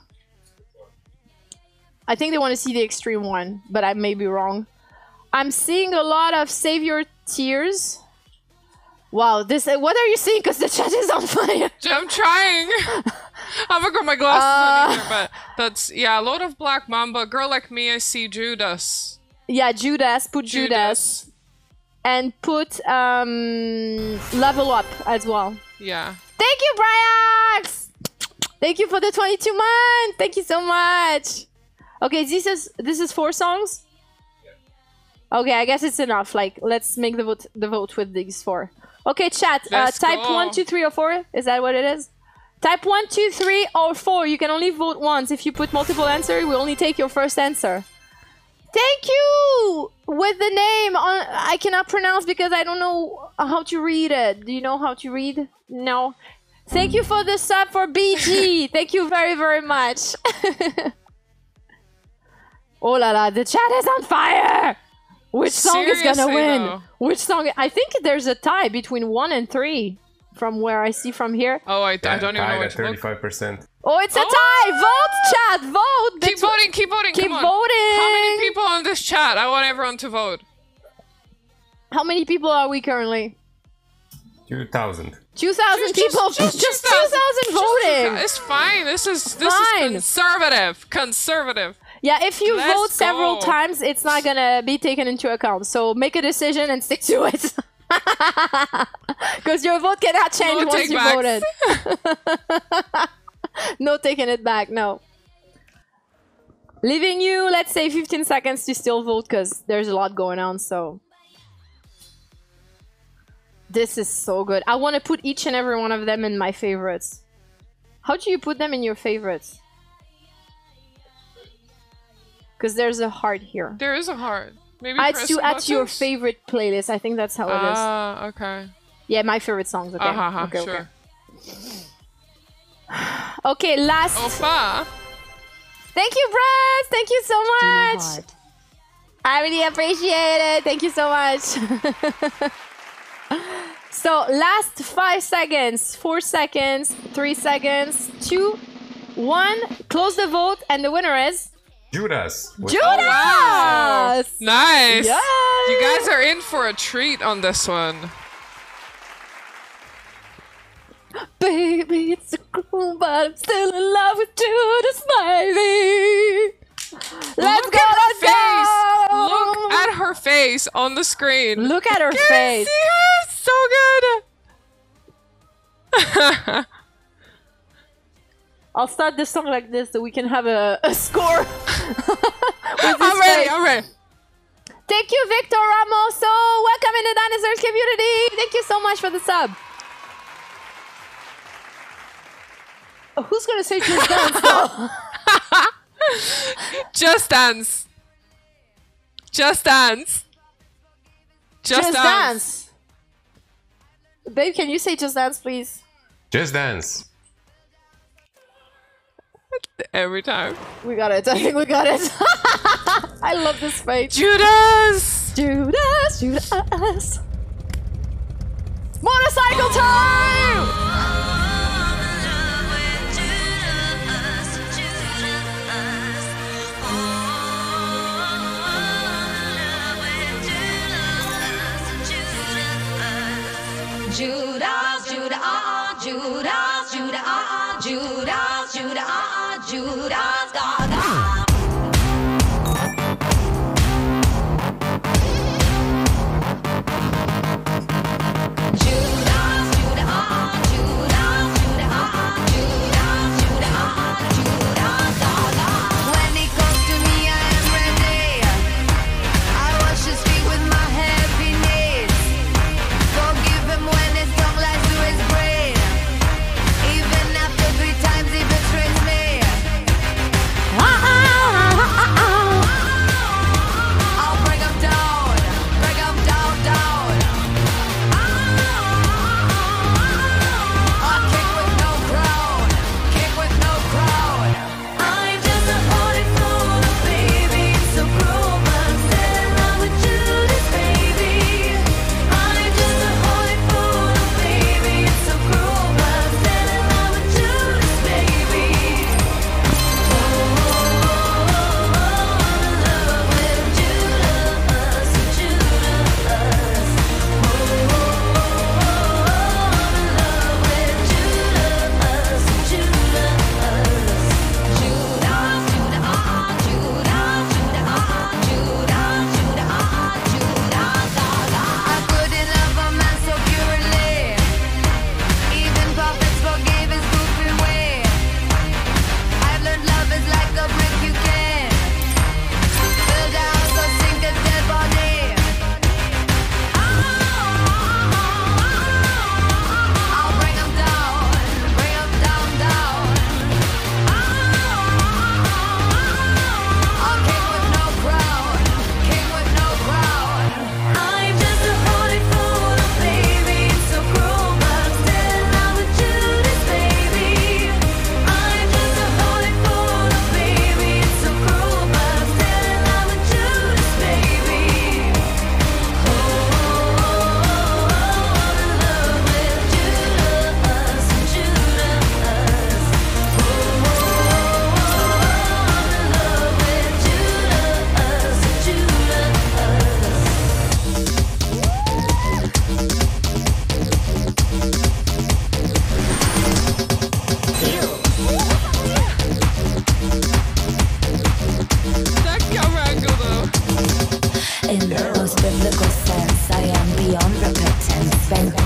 [SPEAKER 1] I think they want to see the extreme one, but I may be wrong. I'm seeing a lot of Save Your Tears. Wow, this. Uh, what are you seeing? Because the chat is on fire.
[SPEAKER 3] I'm trying. I haven't got my glasses
[SPEAKER 1] Uh,
[SPEAKER 3] on either, but that's yeah. A lot of Black Mamba. Girl like me, I see Judas.
[SPEAKER 1] Yeah, Judas. Put Judas. And put um, Level Up as well.
[SPEAKER 3] Yeah.
[SPEAKER 1] Thank you, Bryax! Thank you for the twenty-two months. Thank you so much. Okay, this is this is four songs. Okay, I guess it's enough. Like, let's make the vote the vote with these four. Okay, chat. Uh,
[SPEAKER 3] Let's
[SPEAKER 1] type
[SPEAKER 3] go.
[SPEAKER 1] one, two, three, or four. Is that what it is? Type one, two, three, or four. You can only vote once. If you put multiple answer, we only take your first answer. Thank you with the name on. I cannot pronounce because I don't know how to read it. Do you know how to read? No. Thank you for the sub for B G. Thank you very very much. Oh la la! The chat is on fire. Which song is gonna
[SPEAKER 3] Seriously,
[SPEAKER 1] win?
[SPEAKER 3] though.
[SPEAKER 1] Which song? I think there's a tie between one and three, from where I see from here.
[SPEAKER 3] Oh, I, I don't even know
[SPEAKER 2] Tied
[SPEAKER 3] what
[SPEAKER 2] at
[SPEAKER 3] to look.
[SPEAKER 2] thirty-five percent.
[SPEAKER 1] Oh, it's a
[SPEAKER 3] Oh!
[SPEAKER 1] tie! Vote, chat, vote.
[SPEAKER 3] Keep
[SPEAKER 1] Betw-
[SPEAKER 3] voting, keep voting,
[SPEAKER 1] Keep
[SPEAKER 3] come on.
[SPEAKER 1] voting.
[SPEAKER 3] How many people on this chat? I want everyone to vote.
[SPEAKER 1] How many people are we currently?
[SPEAKER 2] Two thousand.
[SPEAKER 1] Two thousand people. Just, two thousand voting.
[SPEAKER 3] It's fine. This is this
[SPEAKER 1] Fine.
[SPEAKER 3] is conservative. Conservative.
[SPEAKER 1] Yeah, if you
[SPEAKER 3] Let's
[SPEAKER 1] vote several
[SPEAKER 3] go.
[SPEAKER 1] times, it's not gonna be taken into account. So make a decision and stick to it. Because your vote cannot change
[SPEAKER 3] No
[SPEAKER 1] once you
[SPEAKER 3] take-backs.
[SPEAKER 1] voted. No taking it back, no. Leaving you, let's say fifteen seconds to still vote because there's a lot going on, so. This is so good. I want to put each and every one of them in my favorites. How do you put them in your favorites? Because there's a heart here.
[SPEAKER 3] There is a heart. Maybe
[SPEAKER 1] Add
[SPEAKER 3] press
[SPEAKER 1] to
[SPEAKER 3] some
[SPEAKER 1] add to your
[SPEAKER 3] buttons?
[SPEAKER 1] favorite playlist. I think that's how it is.
[SPEAKER 3] Ah, okay.
[SPEAKER 1] Yeah, my favorite songs. Okay.
[SPEAKER 3] Uh-huh,
[SPEAKER 1] okay,
[SPEAKER 3] sure.
[SPEAKER 1] okay. Okay, last.
[SPEAKER 3] Opa.
[SPEAKER 1] Thank you, Brett. Thank you so
[SPEAKER 7] Dina
[SPEAKER 1] much.
[SPEAKER 7] Hart.
[SPEAKER 1] I really appreciate it. Thank you so much. So, last five seconds, four seconds, three seconds, two, one. Close the vote, and the winner is
[SPEAKER 2] Judas. with-
[SPEAKER 1] Judas.
[SPEAKER 3] Wow. Nice.
[SPEAKER 1] Yes.
[SPEAKER 3] You guys are in for a treat on this one.
[SPEAKER 1] Baby, it's a cruel, but I'm still in love with Judas, baby. Let's
[SPEAKER 3] Look
[SPEAKER 1] go,
[SPEAKER 3] at her
[SPEAKER 1] let's
[SPEAKER 3] face.
[SPEAKER 1] go.
[SPEAKER 3] Look at her face on the screen.
[SPEAKER 1] Look at her
[SPEAKER 3] Can you
[SPEAKER 1] face.
[SPEAKER 3] see her? So good.
[SPEAKER 1] I'll start this song like this so we can have a, a score. With
[SPEAKER 3] I'm
[SPEAKER 1] this
[SPEAKER 3] ready.
[SPEAKER 1] face.
[SPEAKER 3] I'm ready.
[SPEAKER 1] Thank you, Victor Ramoso. Welcome in the Dinosaurs community. Thank you so much for the sub. Oh, who's gonna say just dance though?
[SPEAKER 3] Just dance. Just dance. Just,
[SPEAKER 1] Just
[SPEAKER 3] dance.
[SPEAKER 1] dance. Babe, can you say just dance, please?
[SPEAKER 2] Just Dance.
[SPEAKER 3] Every time.
[SPEAKER 1] We got it. I think we got it. I love this face.
[SPEAKER 3] Judas.
[SPEAKER 1] Judas, Judas. Motorcycle time!
[SPEAKER 6] Judas, Judas, ah, Judas, Judas, ah, Judas, Judas, ah, Judas, Gaga. Judas, Judas, ah, Judas, Judas, ah, Judas, Judas, ah, Judas, Gaga. When he comes to me, I am ready. I wash his feet with my heavy knees. Forgive him when his tongue lies to his brain. Even after three times he betrays me. I'll bring him down, bring him down, down. I'll kick with no crown, kick with no crown. I'm just a horny fool, baby. So cruel, but I'm still in love with Judas, baby. I'm just a horny fool, baby. It's so cruel, but I'm still in love with Judas, baby. Oh, I'm in love with Judas, Judas. Oh, I'm in love with Judas, Judas. Judas, Judas, ah, Judas, Judas, ah, Judas, Judas, ah, Judas, Gaga. I couldn't love a man so purely. Even prophets forgave his goofy way. I've learned love is like a brick you can build a house or sink a dead body. I'll bring 'em down, bring 'em down, down. I'll king with no crown, king with no crown. I'm just a horny fool, baby. It's so cruel, but I'm still in love with Judas, baby. I'm just a horny fool, baby. It's so cruel, but I'm still in love with Judas, baby. Oh, I'm in love with Judas, Judas. Oh, I'm in love with Judas, Judas.
[SPEAKER 3] That camera angle though.
[SPEAKER 6] In the most biblical sense, I am beyond repentance, bent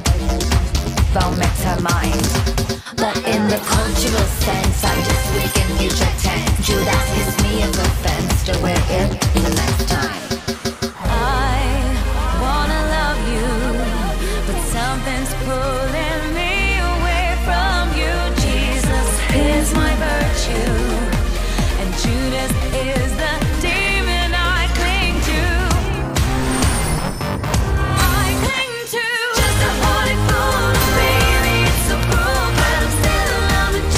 [SPEAKER 6] vomit mind. But in the cultural sense, I'm just weak in future tense. Judas is me of offense to wear it the next time. I wanna love you, but something's pulling me away from you. Jesus is my virtue, and Judas is the demon I cling to. I cling to just a horny fool, baby. It's so cruel, but I'm still in love with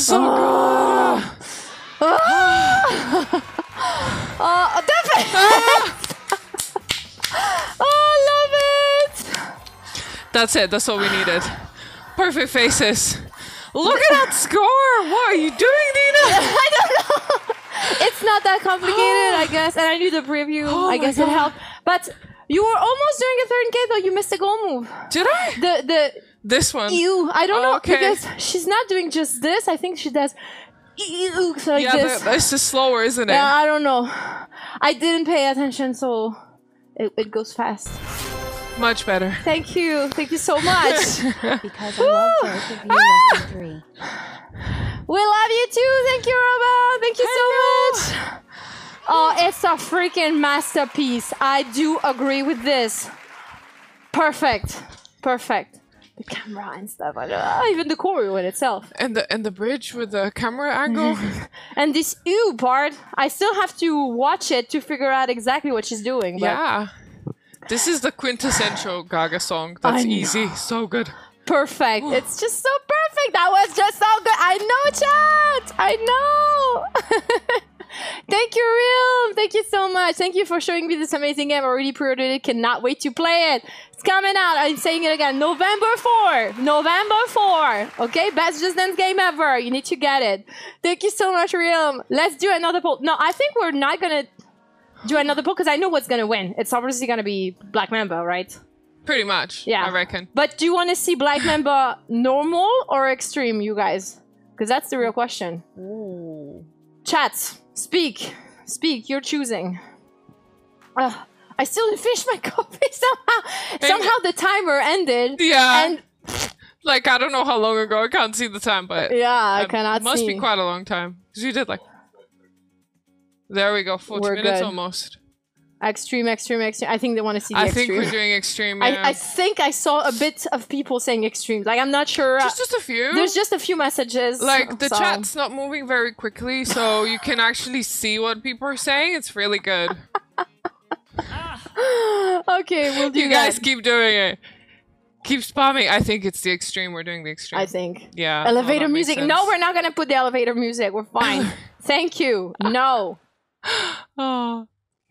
[SPEAKER 3] so good.
[SPEAKER 1] Oh, definitely. Oh, I love it.
[SPEAKER 3] That's it. That's all we needed. Perfect faces. Look at that score. What are you doing, Nina?
[SPEAKER 1] I don't know. It's not that complicated, I guess. And I knew the preview.
[SPEAKER 3] Oh
[SPEAKER 1] I
[SPEAKER 3] my
[SPEAKER 1] guess
[SPEAKER 3] God.
[SPEAKER 1] it helped. But you were almost doing a third K though. You missed a goal move.
[SPEAKER 3] Did I?
[SPEAKER 1] The the
[SPEAKER 3] This one.
[SPEAKER 1] you. I don't
[SPEAKER 3] Oh,
[SPEAKER 1] know
[SPEAKER 3] okay.
[SPEAKER 1] because she's not doing just this. I think she does ew, like
[SPEAKER 3] yeah,
[SPEAKER 1] this.
[SPEAKER 3] the, it's just slower, isn't it?
[SPEAKER 1] Yeah, I don't know. I didn't pay attention, so it, it goes fast.
[SPEAKER 3] Much better.
[SPEAKER 1] Thank you. Thank you so much.
[SPEAKER 7] Because I love both of you less than three.
[SPEAKER 1] We love you too. Thank you, Robo. Thank you so much. Oh, it's a freaking masterpiece. I do agree with this. Perfect. Perfect. The camera and stuff. I don't know. Even the choreo in itself.
[SPEAKER 3] And the and the bridge with the camera angle.
[SPEAKER 1] And this ew part, I still have to watch it to figure out exactly what she's doing. But
[SPEAKER 3] Yeah. This is the quintessential Gaga song. That's
[SPEAKER 1] I know.
[SPEAKER 3] easy. So good.
[SPEAKER 1] perfect. It's just so perfect. That was just so good. I know, chat. I know. Thank you, Real. Thank you so much. Thank you for showing me this amazing game. I already pre-ordered it. Cannot wait to play it. It's coming out. I'm saying it again. November fourth. November fourth. Okay? Best Just Dance game ever. You need to get it. Thank you so much, Real. Let's do another poll. No, I think we're not going to do another poll because I know what's going to win. It's obviously going to be Black Mamba, right?
[SPEAKER 3] Pretty much.
[SPEAKER 1] Yeah.
[SPEAKER 3] I reckon.
[SPEAKER 1] But do you want to see Black Mamba normal or extreme, you guys? Because that's the real question.
[SPEAKER 3] Ooh.
[SPEAKER 1] Chat, speak. Speak, you're choosing. Uh, I still didn't finish my coffee somehow. Somehow the timer ended.
[SPEAKER 3] Yeah.
[SPEAKER 1] And
[SPEAKER 3] Like, I don't know how long ago. I can't see the time, but
[SPEAKER 1] yeah, I
[SPEAKER 3] it
[SPEAKER 1] cannot
[SPEAKER 3] must
[SPEAKER 1] see.
[SPEAKER 3] be quite a long time. Because you did like... There we go. forty
[SPEAKER 1] We're
[SPEAKER 3] minutes
[SPEAKER 1] good.
[SPEAKER 3] almost.
[SPEAKER 1] Extreme, extreme, extreme. I think they want to see the
[SPEAKER 3] I
[SPEAKER 1] extreme.
[SPEAKER 3] think we're doing extreme, yeah.
[SPEAKER 1] I, I think I saw a bit of people saying extremes. Like, I'm not sure.
[SPEAKER 3] just, just a few.
[SPEAKER 1] There's just a few messages.
[SPEAKER 3] Like, the
[SPEAKER 1] so-
[SPEAKER 3] chat's not moving very quickly, so you can actually see what people are saying. It's really good.
[SPEAKER 1] Okay, we'll do
[SPEAKER 3] You
[SPEAKER 1] that.
[SPEAKER 3] guys keep doing it. Keep spamming. I think it's the extreme. We're doing the extreme.
[SPEAKER 1] I think.
[SPEAKER 3] Yeah.
[SPEAKER 1] Elevator
[SPEAKER 3] oh, that makes
[SPEAKER 1] music.
[SPEAKER 3] sense.
[SPEAKER 1] No, we're not gonna put the elevator music. We're fine. Thank you. No.
[SPEAKER 3] Oh.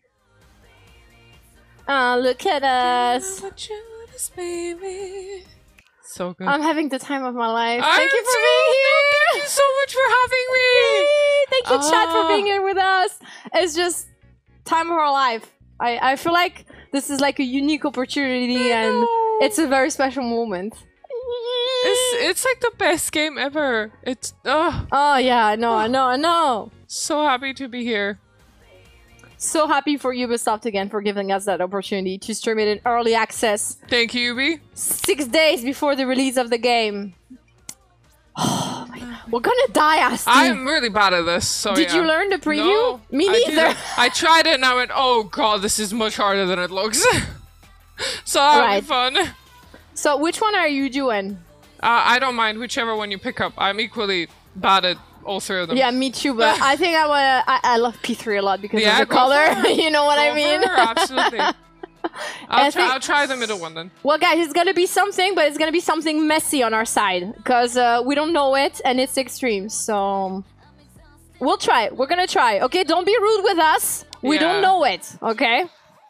[SPEAKER 1] Oh, look at us.
[SPEAKER 3] Baby. So good.
[SPEAKER 1] I'm having the time of my life.
[SPEAKER 3] I
[SPEAKER 1] Thank you
[SPEAKER 3] am
[SPEAKER 1] for
[SPEAKER 3] too.
[SPEAKER 1] being here.
[SPEAKER 3] No, thank you so much for having me.
[SPEAKER 1] Yay! Thank you, chat, for
[SPEAKER 3] Ah.
[SPEAKER 1] being here with us. It's just time of our life. I, I feel like this is like a unique opportunity and
[SPEAKER 3] know.
[SPEAKER 1] it's a very special moment.
[SPEAKER 3] It's it's like the best game ever. It's oh,
[SPEAKER 1] Oh yeah, I know, I know, I know.
[SPEAKER 3] so happy to be here.
[SPEAKER 1] So happy for Ubisoft again for giving us that opportunity to stream it in early access
[SPEAKER 3] Thank you, Ubi.
[SPEAKER 1] six days before the release of the game. Oh my God. We're gonna die, Asti.
[SPEAKER 3] I'm really bad at this. So
[SPEAKER 1] Did
[SPEAKER 3] yeah.
[SPEAKER 1] you learn the preview?
[SPEAKER 3] No,
[SPEAKER 1] Me
[SPEAKER 3] I
[SPEAKER 1] neither.
[SPEAKER 3] didn't. I tried it and I went, oh god, this is much harder than it looks. So that'll
[SPEAKER 1] Right.
[SPEAKER 3] be fun. Uh,
[SPEAKER 1] So which one are you doing?
[SPEAKER 3] I don't mind whichever one you pick up. I'm equally bad at all three of them.
[SPEAKER 1] Yeah, me too. But I think I wanna. I, I love P three a lot because
[SPEAKER 3] Yeah,
[SPEAKER 1] of the
[SPEAKER 3] go
[SPEAKER 1] color.
[SPEAKER 3] for it.
[SPEAKER 1] You know what I
[SPEAKER 3] Go
[SPEAKER 1] mean?
[SPEAKER 3] for her, absolutely. I'll,
[SPEAKER 1] I
[SPEAKER 3] try,
[SPEAKER 1] think-
[SPEAKER 3] I'll try the middle one then.
[SPEAKER 1] Well, guys, it's gonna be something, but it's gonna be something messy on our side because uh, we don't know it and it's extreme. So we'll try. We're gonna try. Okay, don't be rude with us. We
[SPEAKER 3] Yeah.
[SPEAKER 1] don't know it. Okay.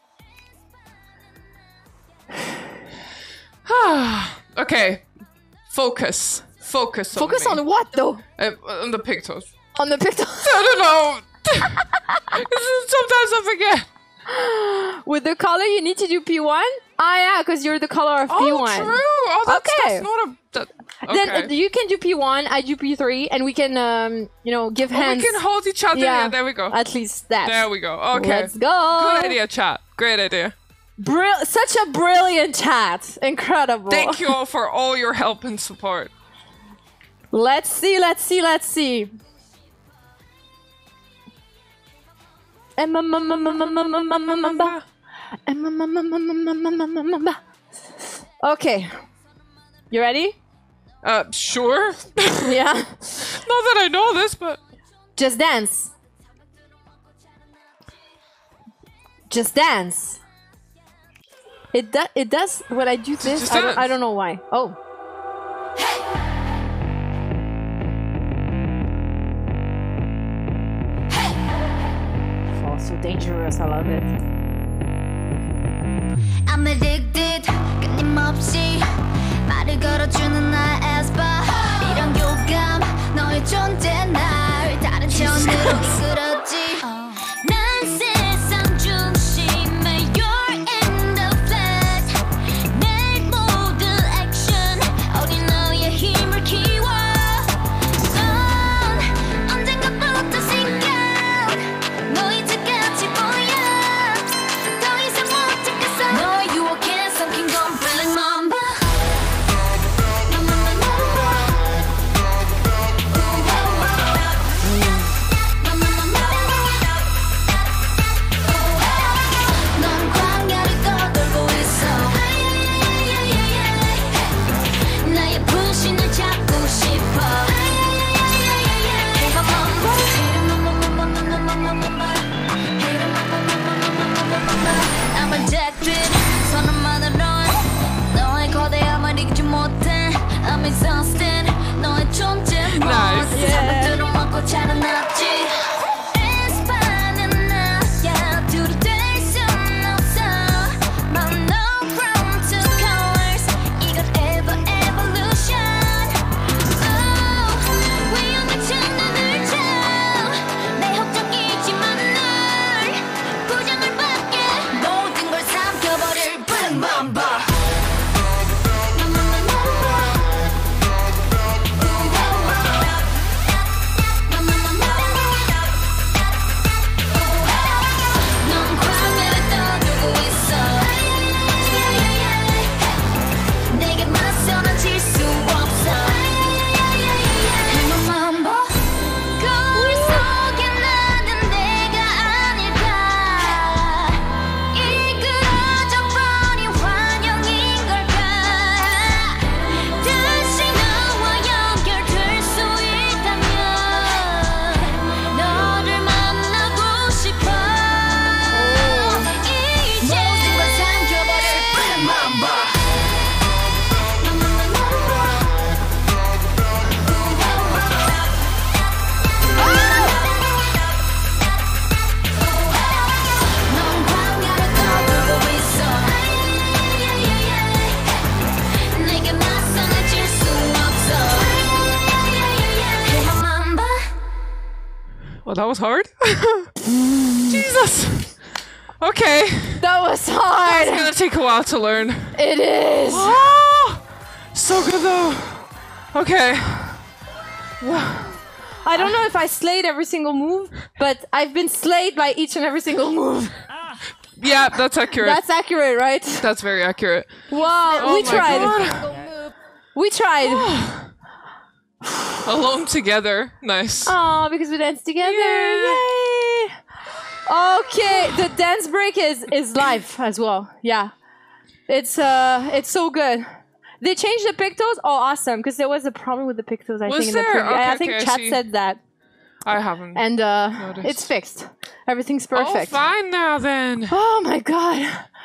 [SPEAKER 3] Okay, focus. Focus on
[SPEAKER 1] Focus
[SPEAKER 3] me.
[SPEAKER 1] on what though?
[SPEAKER 3] Uh, on the pictures.
[SPEAKER 1] On the picture
[SPEAKER 3] I don't know. Sometimes I forget.
[SPEAKER 1] with the color. You need to do P one. Ah, yeah, because you're the color of P
[SPEAKER 3] Oh,
[SPEAKER 1] one.
[SPEAKER 3] true. Oh, that's,
[SPEAKER 1] Okay.
[SPEAKER 3] that's not a... That, okay.
[SPEAKER 1] Then uh, you can do P one. I do P three, and we can, um, you know, give
[SPEAKER 3] oh,
[SPEAKER 1] hands.
[SPEAKER 3] we can hold each other. Yeah, there we go.
[SPEAKER 1] At least that.
[SPEAKER 3] There we go. Okay.
[SPEAKER 1] Let's go.
[SPEAKER 3] Good idea, chat. Great idea.
[SPEAKER 1] Brill- such a brilliant chat. Incredible.
[SPEAKER 3] Thank you all for all your help and support.
[SPEAKER 1] Let's see, let's see, let's see. Okay. You ready?
[SPEAKER 3] Uh, sure.
[SPEAKER 1] Yeah.
[SPEAKER 3] Not that I know this, but...
[SPEAKER 1] Just dance. Just dance. It does. It does. When I do this,
[SPEAKER 3] Just
[SPEAKER 1] I don't,
[SPEAKER 3] Dance.
[SPEAKER 1] I don't know why. Oh. dangerous. I love it.
[SPEAKER 6] I'm addicted 끊임없이 말을 걸어주는 나의 에스파 이런 교감 너의 존재 날 다른 차원으로 이끌었지 난 세상 중심에 You're in the flat 내 모든 액션 어린 너의 힘을 키워 넌 언젠가부터 생각 너의 뜻같이 보여 더 이상 못 참겠어 너의 유혹에 섞인 건 Black Mamba 넌 광야를 떠돌고 있어 나의 분신을 잡고 싶어 I'm addicted 선언만으론 너의 거대함을 이기지 못해 I'm exhausted 너의 존재
[SPEAKER 3] Nice.
[SPEAKER 6] 사람들로 먹고 자라났지 에스파는 나야 둘이 될 순 없어 But no from two colors 이건 ever evolution Oh 위험에 눈을 내 걱정이지만 널 부정을 받게 모든 걸 삼켜버릴 Black Mamba 넌 광야를 떠돌고 있어 내게 맞서는 질 수 없어 Black Mamba 거울 속에 나는 내가 아닐까 이끌어져 버린 환영인 걸까 다시 너와 연결될 수 있다면 너를 만나고 싶어 이제 모든 걸 삼켜버릴 Black Mamba 넌 광야를 떠돌고 있어 내게 맞서는 질 수 없어 Black Mamba
[SPEAKER 3] Well, that was hard. Jesus. Okay.
[SPEAKER 1] That was
[SPEAKER 3] It's
[SPEAKER 1] hard.
[SPEAKER 3] gonna take a while to learn.
[SPEAKER 1] It is.
[SPEAKER 3] Oh, so good though. Okay.
[SPEAKER 1] I don't know if I slayed every single move, but I've been slayed by each and every single move.
[SPEAKER 3] Yeah, that's accurate. That's,
[SPEAKER 1] That's accurate, right?
[SPEAKER 3] very accurate.
[SPEAKER 1] Wow,
[SPEAKER 3] Oh
[SPEAKER 1] we
[SPEAKER 3] my
[SPEAKER 1] tried.
[SPEAKER 3] God.
[SPEAKER 1] We tried.
[SPEAKER 3] Alone together. Nice.
[SPEAKER 1] Oh, because we danced together.
[SPEAKER 3] Yeah.
[SPEAKER 1] Yay! Okay, the dance break is is live as well. Yeah, it's uh, it's so good. They changed the pictos. Oh, awesome! Because there was a problem with the pictos. I
[SPEAKER 3] Was
[SPEAKER 1] think in the
[SPEAKER 3] there?
[SPEAKER 1] previous.
[SPEAKER 3] Okay,
[SPEAKER 1] I think
[SPEAKER 3] okay, I
[SPEAKER 1] chat
[SPEAKER 3] see.
[SPEAKER 1] said that,
[SPEAKER 3] I haven't.
[SPEAKER 1] and uh,
[SPEAKER 3] Noticed.
[SPEAKER 1] it's fixed. Everything's
[SPEAKER 3] Oh,
[SPEAKER 1] perfect.
[SPEAKER 3] fine now then.
[SPEAKER 1] Oh my god.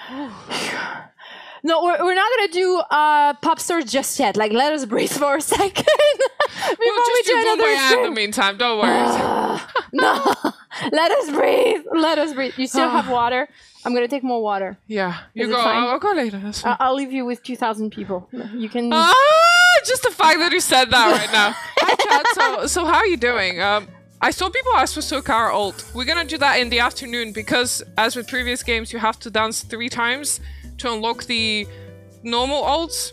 [SPEAKER 1] No, we're, we're not gonna do uh, pop stars just yet. Like, let us breathe for a second before
[SPEAKER 3] We'll
[SPEAKER 1] we
[SPEAKER 3] just
[SPEAKER 1] do
[SPEAKER 3] do
[SPEAKER 1] another
[SPEAKER 3] Boombayah in
[SPEAKER 1] stream.
[SPEAKER 3] the meantime. Don't worry.
[SPEAKER 1] No, let us breathe. Let us breathe. You still have water. I'm gonna take more water.
[SPEAKER 3] Yeah, you
[SPEAKER 1] Is it
[SPEAKER 3] go.
[SPEAKER 1] fine?
[SPEAKER 3] I'll, I'll go later. That's fine.
[SPEAKER 1] I- I'll leave you with two thousand people. You can.
[SPEAKER 3] Ah, just the fact that you said that right now. Hi, chat. So, so how are you doing? Um, I saw people ask for Sokar ult. We're gonna do that in the afternoon because, as with previous games, you have to dance three times to unlock the normal ults.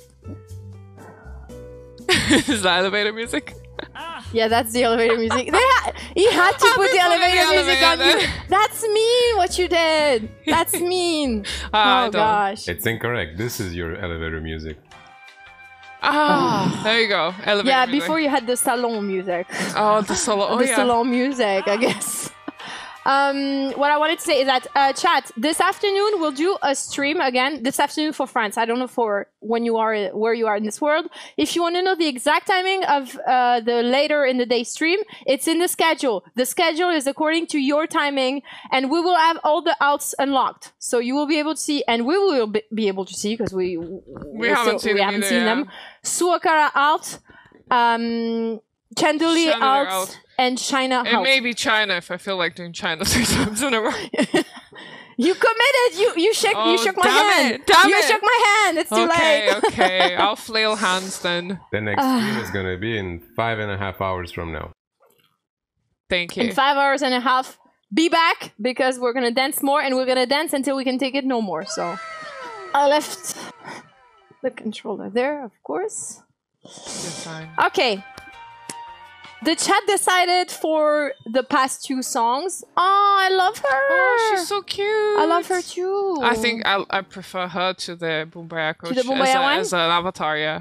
[SPEAKER 3] Is that elevator music?
[SPEAKER 1] Yeah, that's the elevator music. They ha- he had to
[SPEAKER 3] I'll
[SPEAKER 1] put
[SPEAKER 3] be
[SPEAKER 1] the
[SPEAKER 3] putting the
[SPEAKER 1] elevator music on
[SPEAKER 3] elevator
[SPEAKER 1] you.
[SPEAKER 3] then.
[SPEAKER 1] That's mean what you did. That's mean.
[SPEAKER 3] I
[SPEAKER 1] Oh
[SPEAKER 3] don't.
[SPEAKER 1] gosh.
[SPEAKER 2] It's incorrect. This is your elevator music.
[SPEAKER 3] Ah, there you go. Elevator
[SPEAKER 1] Yeah,
[SPEAKER 3] music.
[SPEAKER 1] before you had the salon music.
[SPEAKER 3] Oh, the solo. Oh,
[SPEAKER 1] the
[SPEAKER 3] yeah.
[SPEAKER 1] salon music, I guess. Um, what I wanted to say is that, uh, chat, this afternoon we'll do a stream again. This afternoon for France. I don't know for when you are, where you are in this world. If you want to know the exact timing of uh, the later in the day stream, it's in the schedule. The schedule is according to your timing, and we will have all the outs unlocked. So you will be able to see, and we will be be able to see because we
[SPEAKER 3] We haven't seen
[SPEAKER 1] we
[SPEAKER 3] them
[SPEAKER 1] haven't
[SPEAKER 3] either,
[SPEAKER 1] seen
[SPEAKER 3] yeah.
[SPEAKER 1] them. Suakara out. Um, Chandelier,
[SPEAKER 3] Chandelier
[SPEAKER 1] out,
[SPEAKER 3] out.
[SPEAKER 1] and China
[SPEAKER 3] It
[SPEAKER 1] out.
[SPEAKER 3] may be China if I feel like doing China three times in a row.
[SPEAKER 1] You committed. You you shook
[SPEAKER 3] Oh,
[SPEAKER 1] you shook my
[SPEAKER 3] damn
[SPEAKER 1] hand.
[SPEAKER 3] it, damn
[SPEAKER 1] you
[SPEAKER 3] it.
[SPEAKER 1] shook my hand. It's too
[SPEAKER 3] okay,
[SPEAKER 1] late.
[SPEAKER 3] okay. I'll flail hands then.
[SPEAKER 2] The next stream is gonna be in five and a half hours from now.
[SPEAKER 3] Thank you.
[SPEAKER 1] In five hours and a half, be back because we're gonna dance more and we're gonna dance until we can take it no more. So I left the controller there, of course.
[SPEAKER 3] You're fine.
[SPEAKER 1] Okay. The chat decided for the past two songs. Oh, I love her.
[SPEAKER 3] Oh, she's so cute.
[SPEAKER 1] I love her too.
[SPEAKER 3] I think I I prefer her to the Boombayah coach
[SPEAKER 1] To the
[SPEAKER 3] as,
[SPEAKER 1] Boombayah
[SPEAKER 3] a-
[SPEAKER 1] one?
[SPEAKER 3] as an avatar, yeah.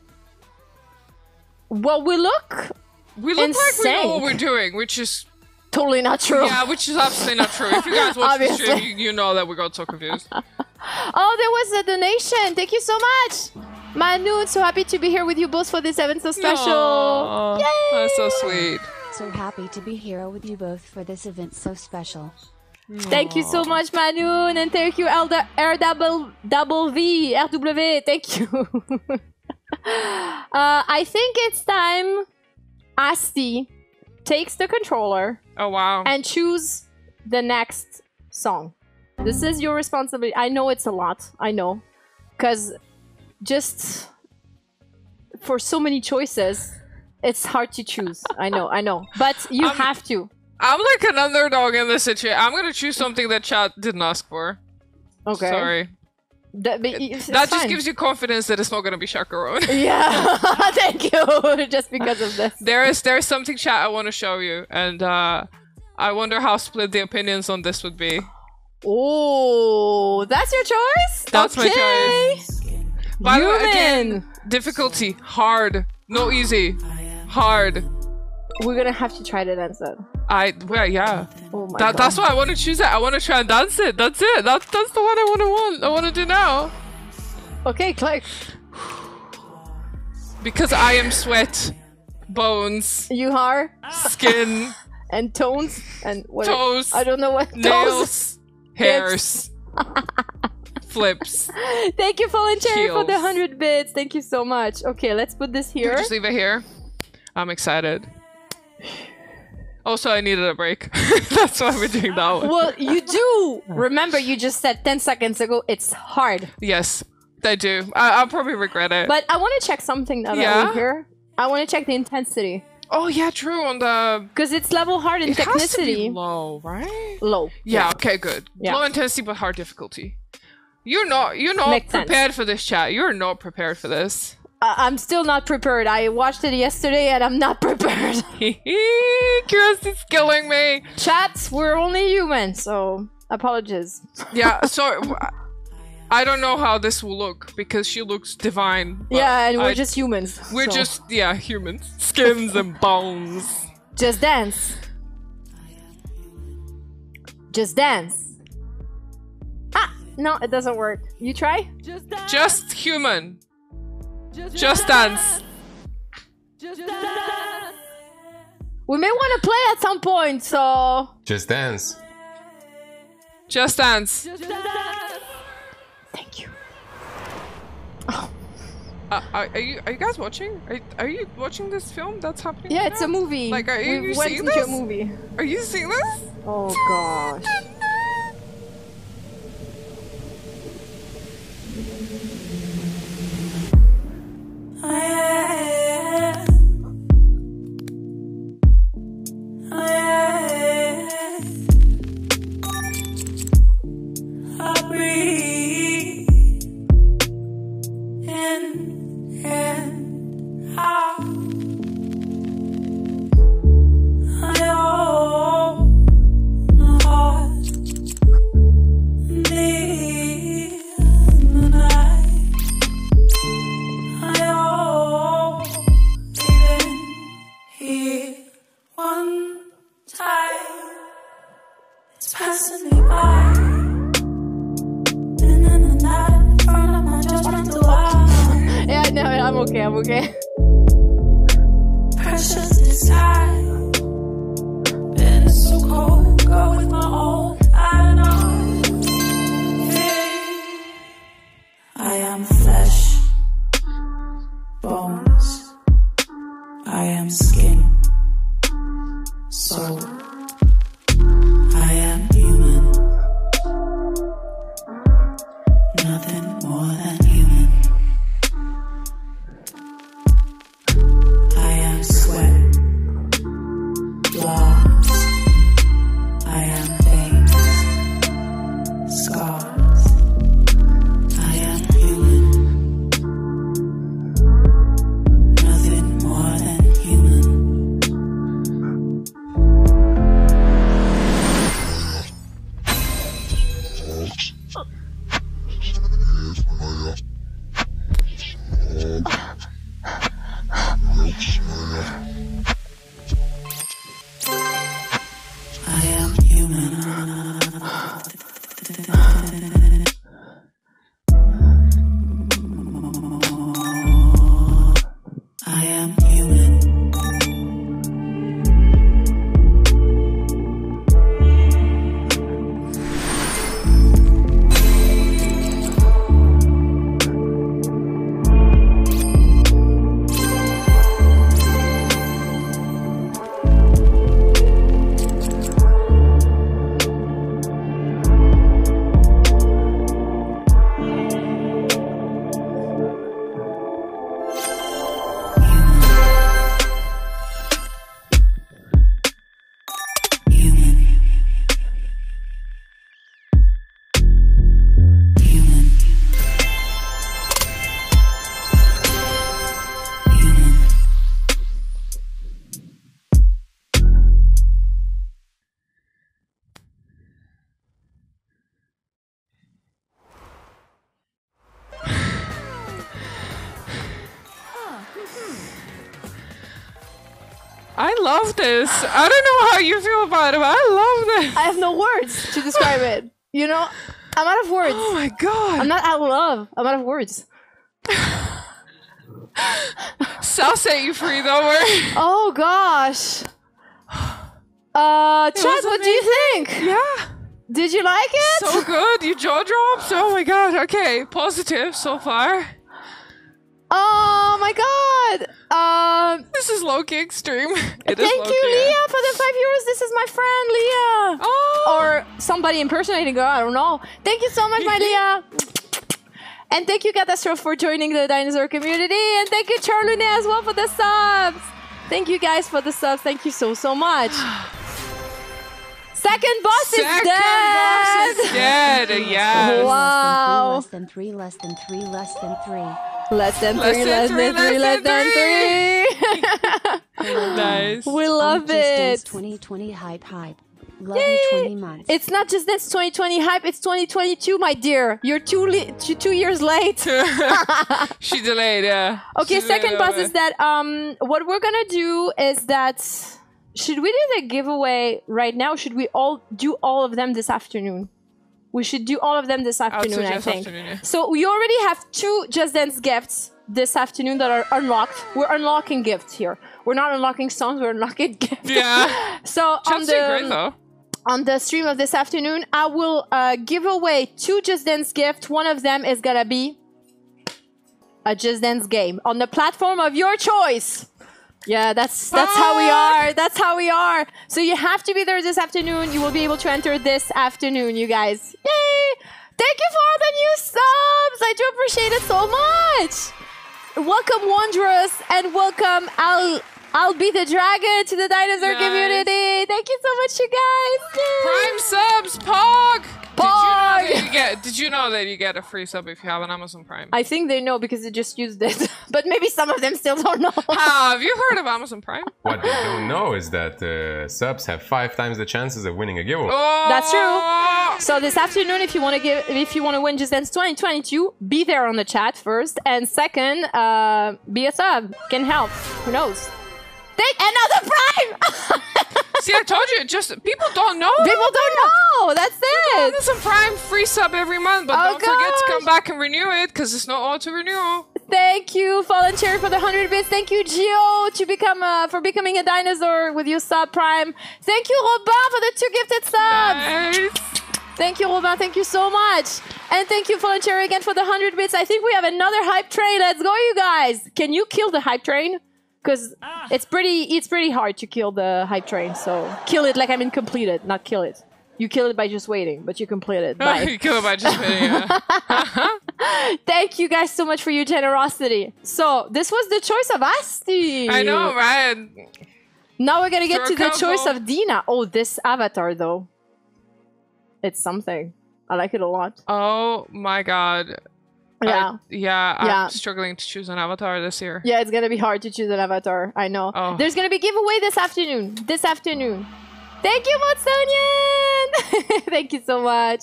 [SPEAKER 1] Well, we look
[SPEAKER 3] We look
[SPEAKER 1] In
[SPEAKER 3] like we know what
[SPEAKER 1] sync.
[SPEAKER 3] we're doing, which is
[SPEAKER 1] totally not true.
[SPEAKER 3] yeah, which is absolutely not true. If you guys watch the
[SPEAKER 1] Obviously.
[SPEAKER 3] stream, you, you know that we got so confused.
[SPEAKER 1] Oh, there was a donation. Thank you so much. Manu, so happy to be here with you both for this event so special.
[SPEAKER 3] Aw,
[SPEAKER 1] Yay!
[SPEAKER 3] That's so sweet.
[SPEAKER 7] So happy to be here with you both for this event so special.
[SPEAKER 1] Thank you so much, Manu, and thank you, L R double double V R W. Thank you. uh, I think it's time Asti takes the controller
[SPEAKER 3] Oh wow.
[SPEAKER 1] and choose the next song. This is your responsibility. I know it's a lot. I know. Because just for so many choices, it's hard to choose. I know, I know. But you
[SPEAKER 3] Um,
[SPEAKER 1] have to.
[SPEAKER 3] I'm like an underdog in this situation. I'm gonna choose something that chat didn't ask for.
[SPEAKER 1] Okay.
[SPEAKER 3] Sorry.
[SPEAKER 1] That, but it's
[SPEAKER 3] that just
[SPEAKER 1] fine.
[SPEAKER 3] gives you confidence that it's not gonna be Chacarone.
[SPEAKER 1] Yeah, thank you. Just because of this.
[SPEAKER 3] there is there is something chat I want to show you, and uh, I wonder how split the opinions on this would be.
[SPEAKER 1] Oh, that's your choice?
[SPEAKER 3] That's my
[SPEAKER 1] okay.
[SPEAKER 3] choice. By the way,
[SPEAKER 1] Human.
[SPEAKER 3] again, difficulty hard, no easy, hard.
[SPEAKER 1] We're gonna have to try to dance it.
[SPEAKER 3] I well yeah.
[SPEAKER 1] Oh my
[SPEAKER 3] That,
[SPEAKER 1] god.
[SPEAKER 3] that's why I want to choose it. I want to try and dance it. That's it. That's that's the one I want to want. I want to do now
[SPEAKER 1] Okay, Clark.
[SPEAKER 3] because I am sweat, bones,
[SPEAKER 1] You are
[SPEAKER 3] skin,
[SPEAKER 1] and tones and what?
[SPEAKER 3] Toes.
[SPEAKER 1] I don't know what toes.
[SPEAKER 3] nails, hairs, flips.
[SPEAKER 1] Thank you, Fallen Cherry, for the
[SPEAKER 3] Heels.
[SPEAKER 1] hundred bits. Thank you so much. Okay, let's put this
[SPEAKER 3] Can
[SPEAKER 1] here.
[SPEAKER 3] we just leave it here? I'm excited. Also, I needed a break. That's why we're doing that one.
[SPEAKER 1] Well, you do remember you just said ten seconds ago it's hard.
[SPEAKER 3] Yes, I do. I- I'll probably regret it.
[SPEAKER 1] But I want to check something now that
[SPEAKER 3] Yeah?
[SPEAKER 1] we're here. I want to check the intensity.
[SPEAKER 3] oh yeah, true. On the
[SPEAKER 1] Because it's level hard in
[SPEAKER 3] it has to be
[SPEAKER 1] technicity.
[SPEAKER 3] low, right?
[SPEAKER 1] Low.
[SPEAKER 3] Yeah. Okay. Good.
[SPEAKER 1] Yeah.
[SPEAKER 3] Low intensity but hard difficulty. You're not. You're not
[SPEAKER 1] Makes sense.
[SPEAKER 3] prepared for this, chat. You're not prepared for this.
[SPEAKER 1] I- I'm still not prepared. I watched it yesterday and I'm not prepared.
[SPEAKER 3] Curiosity's killing me.
[SPEAKER 1] Chats, we're only human, so apologies.
[SPEAKER 3] Yeah. So I don't know how this will look because she looks divine. but
[SPEAKER 1] Yeah, and we're
[SPEAKER 3] I-
[SPEAKER 1] just humans.
[SPEAKER 3] We're
[SPEAKER 1] so.
[SPEAKER 3] just yeah humans, skins and bones.
[SPEAKER 1] Just dance. Just dance. Ah, no, it doesn't work. You try?
[SPEAKER 3] Just human. Just dance.
[SPEAKER 1] We may want to play at some point, so
[SPEAKER 2] Just dance.
[SPEAKER 3] Just dance.
[SPEAKER 1] thank you.
[SPEAKER 3] Uh, are, are you are you guys watching? Are, are you watching this film that's happening?
[SPEAKER 1] Yeah,
[SPEAKER 3] right
[SPEAKER 1] it's a
[SPEAKER 3] now?
[SPEAKER 1] movie.
[SPEAKER 3] Like, are you,
[SPEAKER 1] we
[SPEAKER 3] you
[SPEAKER 1] went
[SPEAKER 3] seeing
[SPEAKER 1] into
[SPEAKER 3] this?
[SPEAKER 1] a movie.
[SPEAKER 3] Are you seeing this?
[SPEAKER 1] Oh gosh.
[SPEAKER 8] One time, it's passing me by. And then the night in front of my judgment to lie.
[SPEAKER 1] Yeah, no, I'm okay. I'm okay.
[SPEAKER 8] Precious desire. Been so cold, go with my old. I don't know. I am flesh, bones. I am skin. soul. I am human. Nothing more than human. I am sweat, flaws. I am veins, scars. I am human. Nothing more than human. I am human. I am human. Human. Human. Human.
[SPEAKER 3] I love this. I don't know how you feel about it, but I love this.
[SPEAKER 1] I have no words to describe it. You know, I'm out of words.
[SPEAKER 3] Oh my god.
[SPEAKER 1] I'm not out of love. I'm out of words.
[SPEAKER 3] Sal set you free, don't worry.
[SPEAKER 1] Oh gosh. Uh, Chad,
[SPEAKER 3] was
[SPEAKER 1] what do you think?
[SPEAKER 3] Yeah.
[SPEAKER 1] Did you like it?
[SPEAKER 3] So good. You jaw dropped. Oh my god. Okay. Positive so far.
[SPEAKER 1] Oh my god. Um,
[SPEAKER 3] This is low key extreme. It is
[SPEAKER 1] thank
[SPEAKER 3] low-key,
[SPEAKER 1] you,
[SPEAKER 3] yeah.
[SPEAKER 1] Leah, for the five euros. This is my friend, Leah.
[SPEAKER 3] Oh.
[SPEAKER 1] Or somebody impersonating her. I don't know. Thank you so much, my Leah. And thank you, Catastrophe, for joining the dinosaur community. And thank you, Charlune, as well, for the subs. Thank you, guys, for the subs. Thank you so, so much. Second boss
[SPEAKER 3] Second
[SPEAKER 1] is dead.
[SPEAKER 3] boss is dead. Yes.
[SPEAKER 1] Wow.
[SPEAKER 7] Less than three, less than three, less than three.
[SPEAKER 1] Less than
[SPEAKER 3] Less
[SPEAKER 1] three,
[SPEAKER 3] than
[SPEAKER 1] less
[SPEAKER 3] three,
[SPEAKER 1] than three, less than three.
[SPEAKER 3] Nice.
[SPEAKER 1] We love
[SPEAKER 7] Just Dance
[SPEAKER 1] it.
[SPEAKER 7] twenty twenty hype hype. Love you twenty months.
[SPEAKER 1] It's not just Dance twenty twenty hype, it's twenty twenty-two, my dear. You're two, li- two, two years late.
[SPEAKER 3] She delayed, yeah.
[SPEAKER 1] Okay,
[SPEAKER 3] She
[SPEAKER 1] second
[SPEAKER 3] delayed
[SPEAKER 1] boss
[SPEAKER 3] a
[SPEAKER 1] is that um, what we're gonna do is that should we do the giveaway right now? Should we all do all of them this afternoon? We should do all of them this
[SPEAKER 3] would
[SPEAKER 1] afternoon, I
[SPEAKER 3] suggest
[SPEAKER 1] think.
[SPEAKER 3] afternoon, yeah.
[SPEAKER 1] So we already have two Just Dance gifts this afternoon that are unlocked. We're unlocking gifts here. We're not unlocking songs, we're unlocking gifts.
[SPEAKER 3] Yeah.
[SPEAKER 1] So on
[SPEAKER 3] Chad's doing great
[SPEAKER 1] the
[SPEAKER 3] though.
[SPEAKER 1] on the stream of this afternoon, I will uh, give away two Just Dance gifts. One of them is gonna be a Just Dance game on the platform of your choice. Yeah, that's that's how we are. That's how we are. So you have to be there this afternoon. You will be able to enter this afternoon, you guys. Yay! Thank you for all the new subs. I do appreciate it so much. Welcome, Wanderers, and welcome, I'll I'll be the dragon to the dinosaur
[SPEAKER 3] Nice.
[SPEAKER 1] community. Thank you so much, you guys. Yay!
[SPEAKER 3] Prime subs, Pog!
[SPEAKER 1] Pog!
[SPEAKER 3] Did you know that you get did you know that you get a free sub if you have an Amazon Prime?
[SPEAKER 1] I think they know because they just used it, but maybe some of them still don't know.
[SPEAKER 3] Have you heard of Amazon Prime?
[SPEAKER 2] What they don't know is that uh, subs have five times the chances of winning a giveaway.
[SPEAKER 3] Oh!
[SPEAKER 1] That's true. So this afternoon, if you want to give, if you want to win Just Dance twenty twenty-two, be there on the chat first, and second, uh, be a sub. Can help. Who knows? Take another Prime.
[SPEAKER 3] See, I told you, just people don't know.
[SPEAKER 1] People don't know. That's it.
[SPEAKER 3] Amazon Prime free sub every month, but
[SPEAKER 1] Oh,
[SPEAKER 3] don't forget to
[SPEAKER 1] gosh.
[SPEAKER 3] come back and renew it because it's not auto renewal.
[SPEAKER 1] Thank you, Fallen Cherry, for the hundred bits. Thank you, Gio, to become uh, for becoming a dinosaur with your sub Prime. Thank you, Robin, for the two gifted subs.
[SPEAKER 3] Nice.
[SPEAKER 1] Thank you, Robin. Thank you so much. And thank you, Fallen Cherry, again for the hundred bits. I think we have another hype train. Let's go, you guys. Can you kill the hype train? because it's pretty it's pretty hard to kill the hype train. So kill it like I mean complete it, not kill it. You kill it by just waiting, but you complete it by
[SPEAKER 3] You kill it by just waiting. Yeah.
[SPEAKER 1] Thank you guys so much for your generosity. So this was the choice of Asti.
[SPEAKER 3] I know, right?
[SPEAKER 1] Now we're gonna get
[SPEAKER 3] Throw
[SPEAKER 1] to
[SPEAKER 3] a
[SPEAKER 1] the choice
[SPEAKER 3] combo.
[SPEAKER 1] of Dina. Oh, this avatar though. It's something. I like it a lot.
[SPEAKER 3] Oh my god.
[SPEAKER 1] Yeah.
[SPEAKER 3] I, yeah, I'm
[SPEAKER 1] Yeah.
[SPEAKER 3] struggling to choose an avatar this year.
[SPEAKER 1] Yeah, it's gonna be hard to choose an avatar. I know.
[SPEAKER 3] Oh.
[SPEAKER 1] There's gonna be giveaway this afternoon. This afternoon. Thank you, Motsonian! Thank you so much.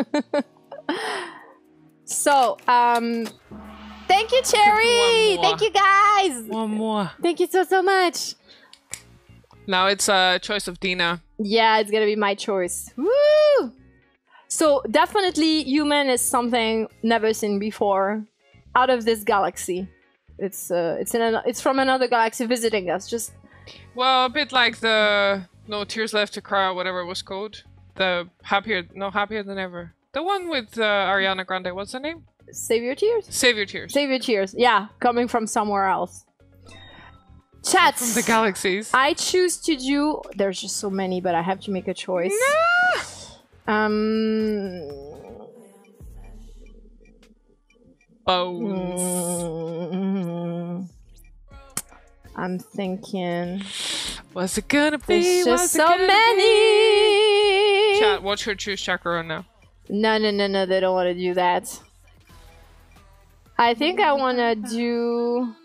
[SPEAKER 1] So, um, thank you, Cherry.
[SPEAKER 3] One more.
[SPEAKER 1] Thank you, guys.
[SPEAKER 3] One more.
[SPEAKER 1] Thank you so so much.
[SPEAKER 3] Now it's a choice of Dina.
[SPEAKER 1] Yeah, it's gonna be my choice. Woo! So definitely, human is something never seen before, out of this galaxy. It's uh, it's in an, it's from another galaxy visiting us. Just
[SPEAKER 3] Well, a bit like the No Tears Left to Cry or whatever it was called. The happier, no happier than ever. The one with uh, Ariana Grande. What's the name?
[SPEAKER 1] save your tears.
[SPEAKER 3] Save Your Tears.
[SPEAKER 1] Save your tears. Yeah, coming from somewhere else. Chat.
[SPEAKER 3] From the galaxies.
[SPEAKER 1] I choose to do. There's just so many, but I have to make a choice. Um.
[SPEAKER 3] Bones.
[SPEAKER 1] mm, I'm thinking.
[SPEAKER 3] What's it gonna be?
[SPEAKER 1] There's
[SPEAKER 3] What's
[SPEAKER 1] just
[SPEAKER 3] it
[SPEAKER 1] so
[SPEAKER 3] gonna
[SPEAKER 1] many.
[SPEAKER 3] be? Chat, watch her choose Chakarone now.
[SPEAKER 1] No, no, no, no. They don't want to do that. I think I want to do.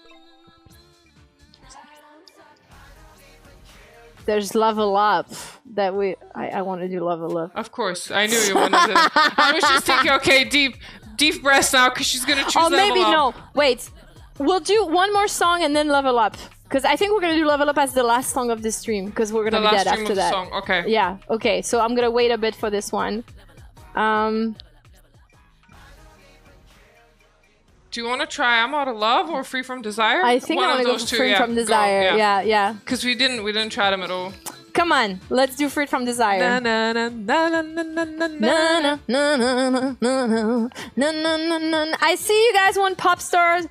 [SPEAKER 1] There's level up that we. I, I want to do level up.
[SPEAKER 3] Of course, I knew you wanted to. I was just thinking, okay, deep, deep breaths now, because she's gonna choose
[SPEAKER 1] Oh,
[SPEAKER 3] level
[SPEAKER 1] maybe
[SPEAKER 3] up.
[SPEAKER 1] no. Wait. We'll do one more song and then level up. Because I think we're going to do level up as the last song of the stream. Because we're going
[SPEAKER 3] The
[SPEAKER 1] to be
[SPEAKER 3] last
[SPEAKER 1] dead
[SPEAKER 3] stream
[SPEAKER 1] after
[SPEAKER 3] of the
[SPEAKER 1] that.
[SPEAKER 3] song. Okay.
[SPEAKER 1] Yeah. Okay. So I'm going to wait a bit for this one. Um,
[SPEAKER 3] Do you want to try I'm Out of Love or Free From Desire?
[SPEAKER 1] I think
[SPEAKER 3] One
[SPEAKER 1] I
[SPEAKER 3] of
[SPEAKER 1] want to go
[SPEAKER 3] those
[SPEAKER 1] for
[SPEAKER 3] two,
[SPEAKER 1] Free
[SPEAKER 3] yeah.
[SPEAKER 1] From
[SPEAKER 3] Go,
[SPEAKER 1] Desire.
[SPEAKER 3] yeah.
[SPEAKER 1] Yeah, yeah.
[SPEAKER 3] Because we didn't, we didn't try them at all.
[SPEAKER 1] Come on. Let's do Free From Desire.
[SPEAKER 3] Na na na na na na na na.
[SPEAKER 1] Na, na, na, na, na, na, na, na, na, na, na. I see you guys want pop stars.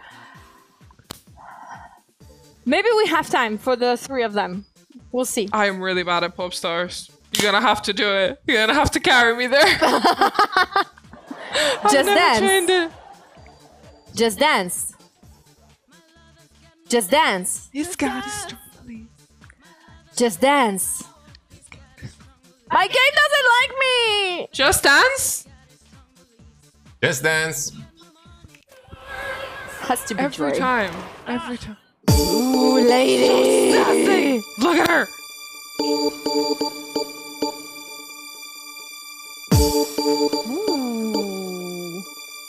[SPEAKER 1] Maybe we have time for the three of them. We'll see.
[SPEAKER 3] I am really bad at pop stars. You're gonna have to do it. You're gonna have to carry me there.
[SPEAKER 1] Just
[SPEAKER 3] Never trained
[SPEAKER 1] dance.
[SPEAKER 3] it.
[SPEAKER 1] Just dance. Just dance.
[SPEAKER 3] He's got his strong.
[SPEAKER 1] Just dance. My game doesn't like me.
[SPEAKER 3] Just Dance?
[SPEAKER 2] Just Dance.
[SPEAKER 1] Has to be
[SPEAKER 3] Every
[SPEAKER 1] Dre.
[SPEAKER 3] time. Every time.
[SPEAKER 1] Ooh, lady.
[SPEAKER 3] Look at her.
[SPEAKER 1] Ooh.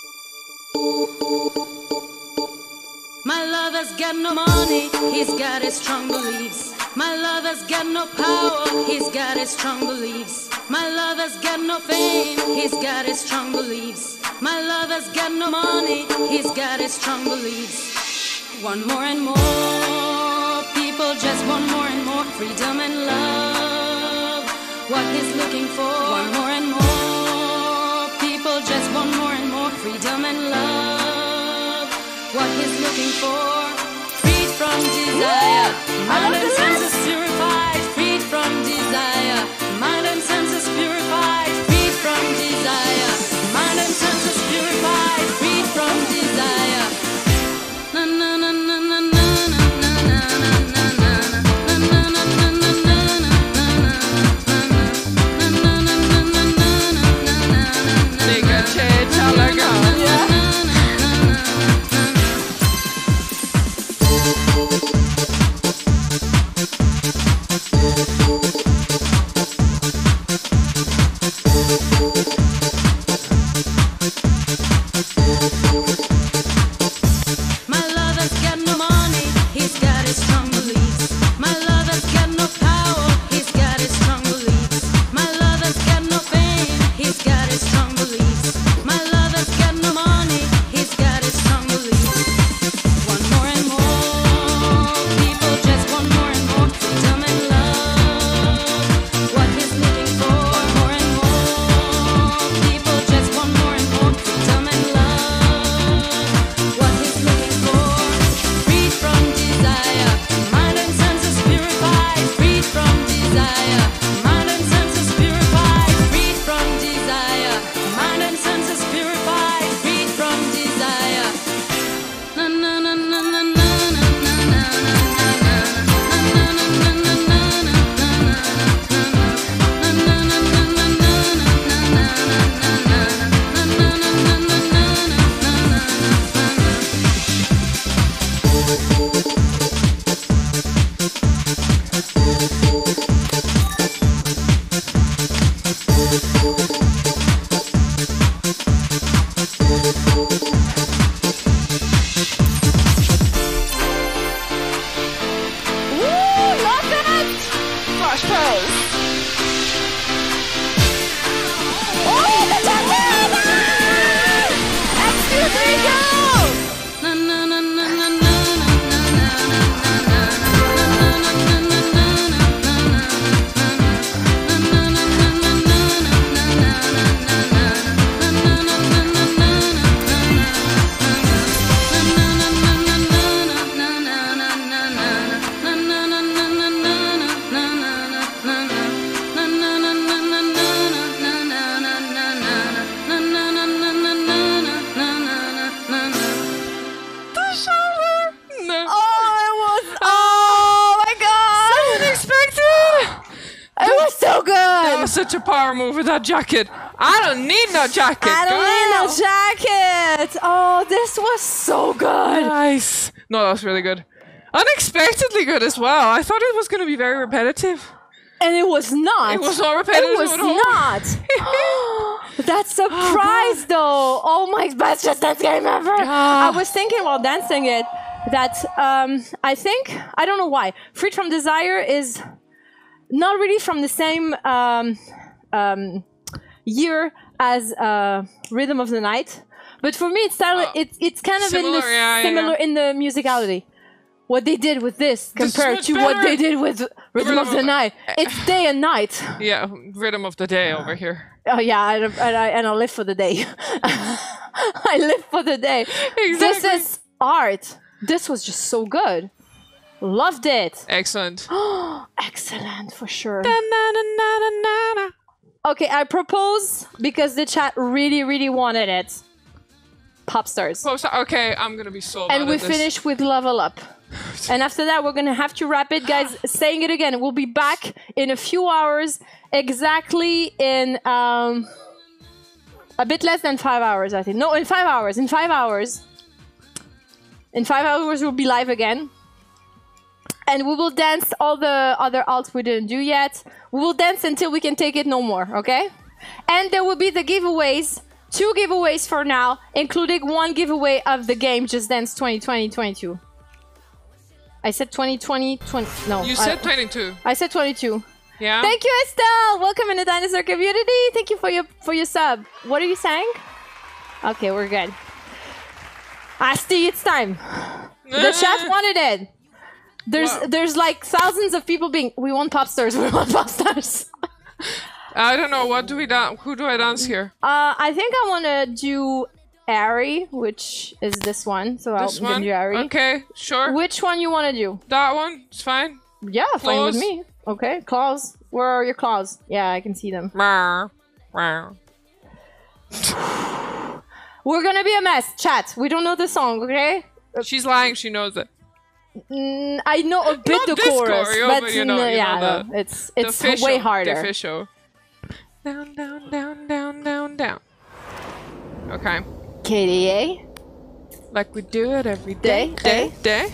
[SPEAKER 9] My lover's got no money, he's got his strong beliefs. My lover's got no power, he's got his strong beliefs. My lover's got no fame, he's got his strong beliefs. My lover's got no money, he's got his strong beliefs. Want more and more, people just want more and more freedom and love. What he's looking for, want more and more, people just want more and more freedom and love. What he's looking for, freed from desire, mind and senses purified, freed from desire, mind and senses purified, freed from desire, mind and senses purified, freed from desire. Na na na na na na na na na na na
[SPEAKER 3] Nigga, che, chalaga.
[SPEAKER 1] Girls. Oh, the Japanese! X two three Girls!
[SPEAKER 9] Na na na na na na.
[SPEAKER 3] Such a power move with that jacket. I don't need no jacket.
[SPEAKER 1] I don't
[SPEAKER 3] girl.
[SPEAKER 1] need no jacket. Oh, this was so good.
[SPEAKER 3] Nice. No, that was really good. Unexpectedly good as well. I thought it was going to be very repetitive.
[SPEAKER 1] And it was not.
[SPEAKER 3] It was not repetitive.
[SPEAKER 1] It was
[SPEAKER 3] at all.
[SPEAKER 1] not. That surprise, oh, though. Oh my, best Just Dance game ever.
[SPEAKER 3] Ah.
[SPEAKER 1] I was thinking while dancing it that um, I think, I don't know why, Freed from Desire is not really from the same um, um, year as uh, Rhythm of the Night, but for me, it's uh, it's it's kind of
[SPEAKER 3] similar,
[SPEAKER 1] in the
[SPEAKER 3] yeah,
[SPEAKER 1] similar
[SPEAKER 3] yeah.
[SPEAKER 1] in the musicality. What they did with this compared
[SPEAKER 3] this
[SPEAKER 1] to
[SPEAKER 3] better.
[SPEAKER 1] what they did with Rhythm, Rhythm of the Night, it's day and night.
[SPEAKER 3] Yeah, Rhythm of the Day over here.
[SPEAKER 1] Oh yeah, and, and I and I live for the day. I live for the day.
[SPEAKER 3] Exactly.
[SPEAKER 1] This is art. This was just so good. Loved it.
[SPEAKER 3] Excellent.
[SPEAKER 1] Excellent for sure.
[SPEAKER 3] Da, na, na, na, na, na.
[SPEAKER 1] Okay, I propose because the chat really, really wanted it. Pop stars.
[SPEAKER 3] Pop star. Okay, I'm gonna be so.
[SPEAKER 1] And
[SPEAKER 3] mad
[SPEAKER 1] we
[SPEAKER 3] at this.
[SPEAKER 1] finish with Level Up. And after that, we're gonna have to wrap it, guys. Saying it again, we'll be back in a few hours, exactly in um, a bit less than five hours, I think. No, in five hours. In five hours. In five hours, we'll be live again. And we will dance all the other alts we didn't do yet. We will dance until we can take it no more, okay? And there will be the giveaways. Two giveaways for now, including one giveaway of the game Just Dance twenty twenty twenty-two. I said twenty twenty, twenty, no.
[SPEAKER 3] You
[SPEAKER 1] I,
[SPEAKER 3] said twenty-two.
[SPEAKER 1] I said twenty-two.
[SPEAKER 3] Yeah.
[SPEAKER 1] Thank you, Estelle. Welcome in the dinosaur community. Thank you for your for your sub. What are you saying? Okay, we're good. Asti, it's time. The chat wanted it. There's
[SPEAKER 3] Wow.
[SPEAKER 1] there's like thousands of people being, we want pop stars, we want pop stars.
[SPEAKER 3] I don't know. What do we dance? Who do I dance here?
[SPEAKER 1] Uh, I think I want to do Ari, which is this one. So
[SPEAKER 3] This
[SPEAKER 1] I'll
[SPEAKER 3] one?
[SPEAKER 1] do Ari.
[SPEAKER 3] Okay, sure.
[SPEAKER 1] Which one you want to do?
[SPEAKER 3] That one? It's fine.
[SPEAKER 1] Yeah, fine with
[SPEAKER 3] Claws?
[SPEAKER 1] me. Okay, claws. Where are your claws? Yeah, I can see them.
[SPEAKER 3] Meow. Meow.
[SPEAKER 1] We're gonna be a mess, chat. We don't know the song, okay?
[SPEAKER 3] She's lying. She knows it.
[SPEAKER 1] Mm, I know a bit
[SPEAKER 3] Not
[SPEAKER 1] the
[SPEAKER 3] this
[SPEAKER 1] chorus,
[SPEAKER 3] choreo,
[SPEAKER 1] but,
[SPEAKER 3] but you know-
[SPEAKER 1] no,
[SPEAKER 3] you
[SPEAKER 1] yeah,
[SPEAKER 3] know
[SPEAKER 1] no,
[SPEAKER 3] the-
[SPEAKER 1] it's
[SPEAKER 3] The
[SPEAKER 1] it's
[SPEAKER 3] official,
[SPEAKER 1] way
[SPEAKER 3] The
[SPEAKER 1] harder.
[SPEAKER 3] official. Down, down, down, down, down, down. Okay.
[SPEAKER 1] K D A.
[SPEAKER 3] Like we do it every day.
[SPEAKER 1] Day,
[SPEAKER 3] Day. Day.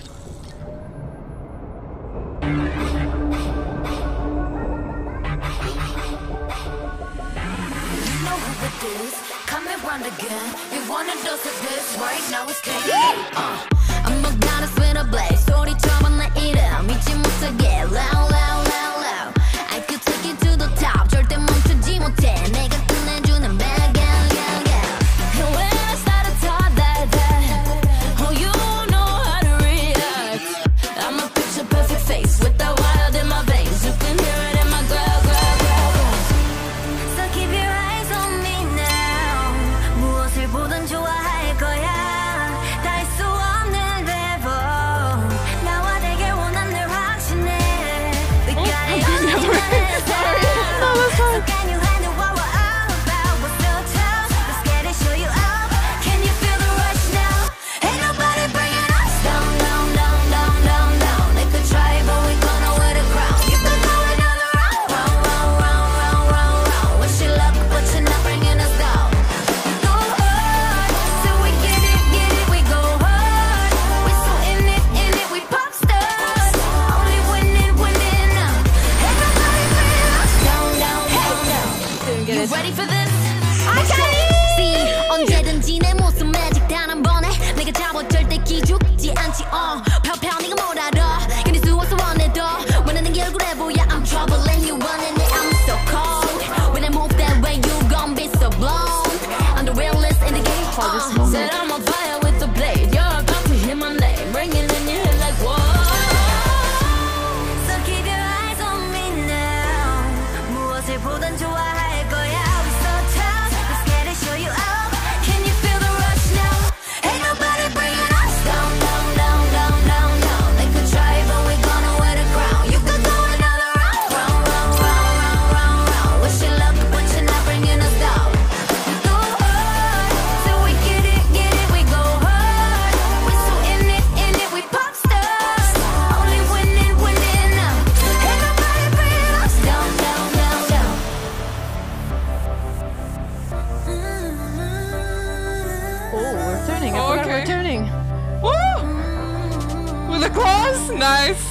[SPEAKER 6] Come around again. You want a dose of this right now? It's K D A. Uh. I'm a goddess with a blaze. 소리처럼 내 이름 잊지 못하게. Loud, loud, loud, loud. I could take you to the top. 절대 멈추지 못해. 내가 끝내주는 bag, yeah, yeah, yeah. And when I start to talk that, that, oh, you know how to react. I'm a picture perfect face with the wild in my veins. You can hear it in my growl, growl, growl, growl. So keep your eyes on me now. 무엇을 보든 좋아할 거야. 다 할 수 없는 배vo. 나와 되길 원한 늘 확신해. We got it all together. So can you handle what we're all about? We're so tough. Let's get it, show you up. Can you feel the rush now? Ain't nobody bringing us down, down, down, down, down, down. They could try, but we gonna wear the crown. You could go another round, round, round, round, round, round, round. Wish you luck, but you're not bringing us down. Go hard, till we get it, get it, we go hard. We so in it, in it, we pop stars. Only winning, winning now. Everybody bring us down, down, down, down.
[SPEAKER 1] Didn't get
[SPEAKER 6] You
[SPEAKER 1] it.
[SPEAKER 6] ready for this? I got it. See, 언제든지 내 모습 매직 단 한 번에 내가 잡아 절대 기죽지 않지. 어, 평평 네가 뭘 알아? 견딜 수 없어 원해도 원하는 게 얼굴에 보여. I'm troubling.
[SPEAKER 3] nice.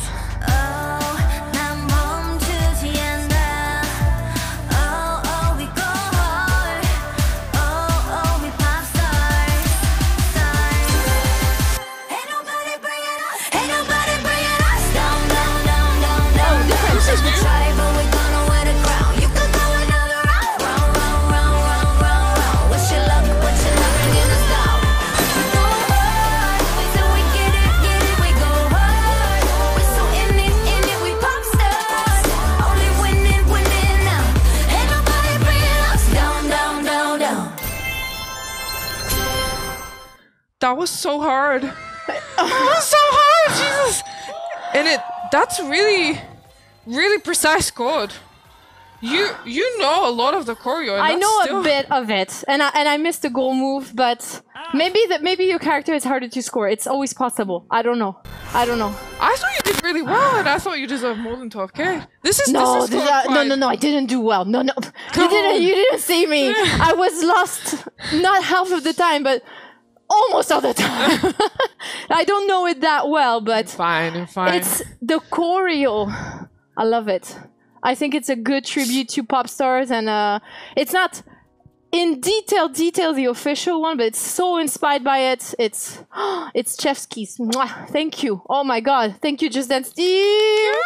[SPEAKER 3] That was so hard. That was so hard, Jesus. And it that's really, really precise chord. You you know a lot of the choreo. And
[SPEAKER 1] I
[SPEAKER 3] that's
[SPEAKER 1] know
[SPEAKER 3] still...
[SPEAKER 1] a bit of it, and I, and I missed the goal move, but maybe that maybe your character is harder to score. It's always possible. I don't know. I don't know.
[SPEAKER 3] I thought you did really well, and I thought you deserved more than twelve K. This is
[SPEAKER 1] no,
[SPEAKER 3] this is
[SPEAKER 1] this, uh, no, no, no. I didn't do well. No, no. You didn't. You didn't see me. I was lost. Not half of the time, but almost all the time. I don't know it that well, but
[SPEAKER 3] fine, fine.
[SPEAKER 1] It's the choreo. I love it. I think it's a good tribute to pop stars, and uh, it's not in detail, detail the official one, but it's so inspired by it. It's it's Chef's Kiss. Mwah. Thank you. Oh my God. Thank you, Just Dance Steve.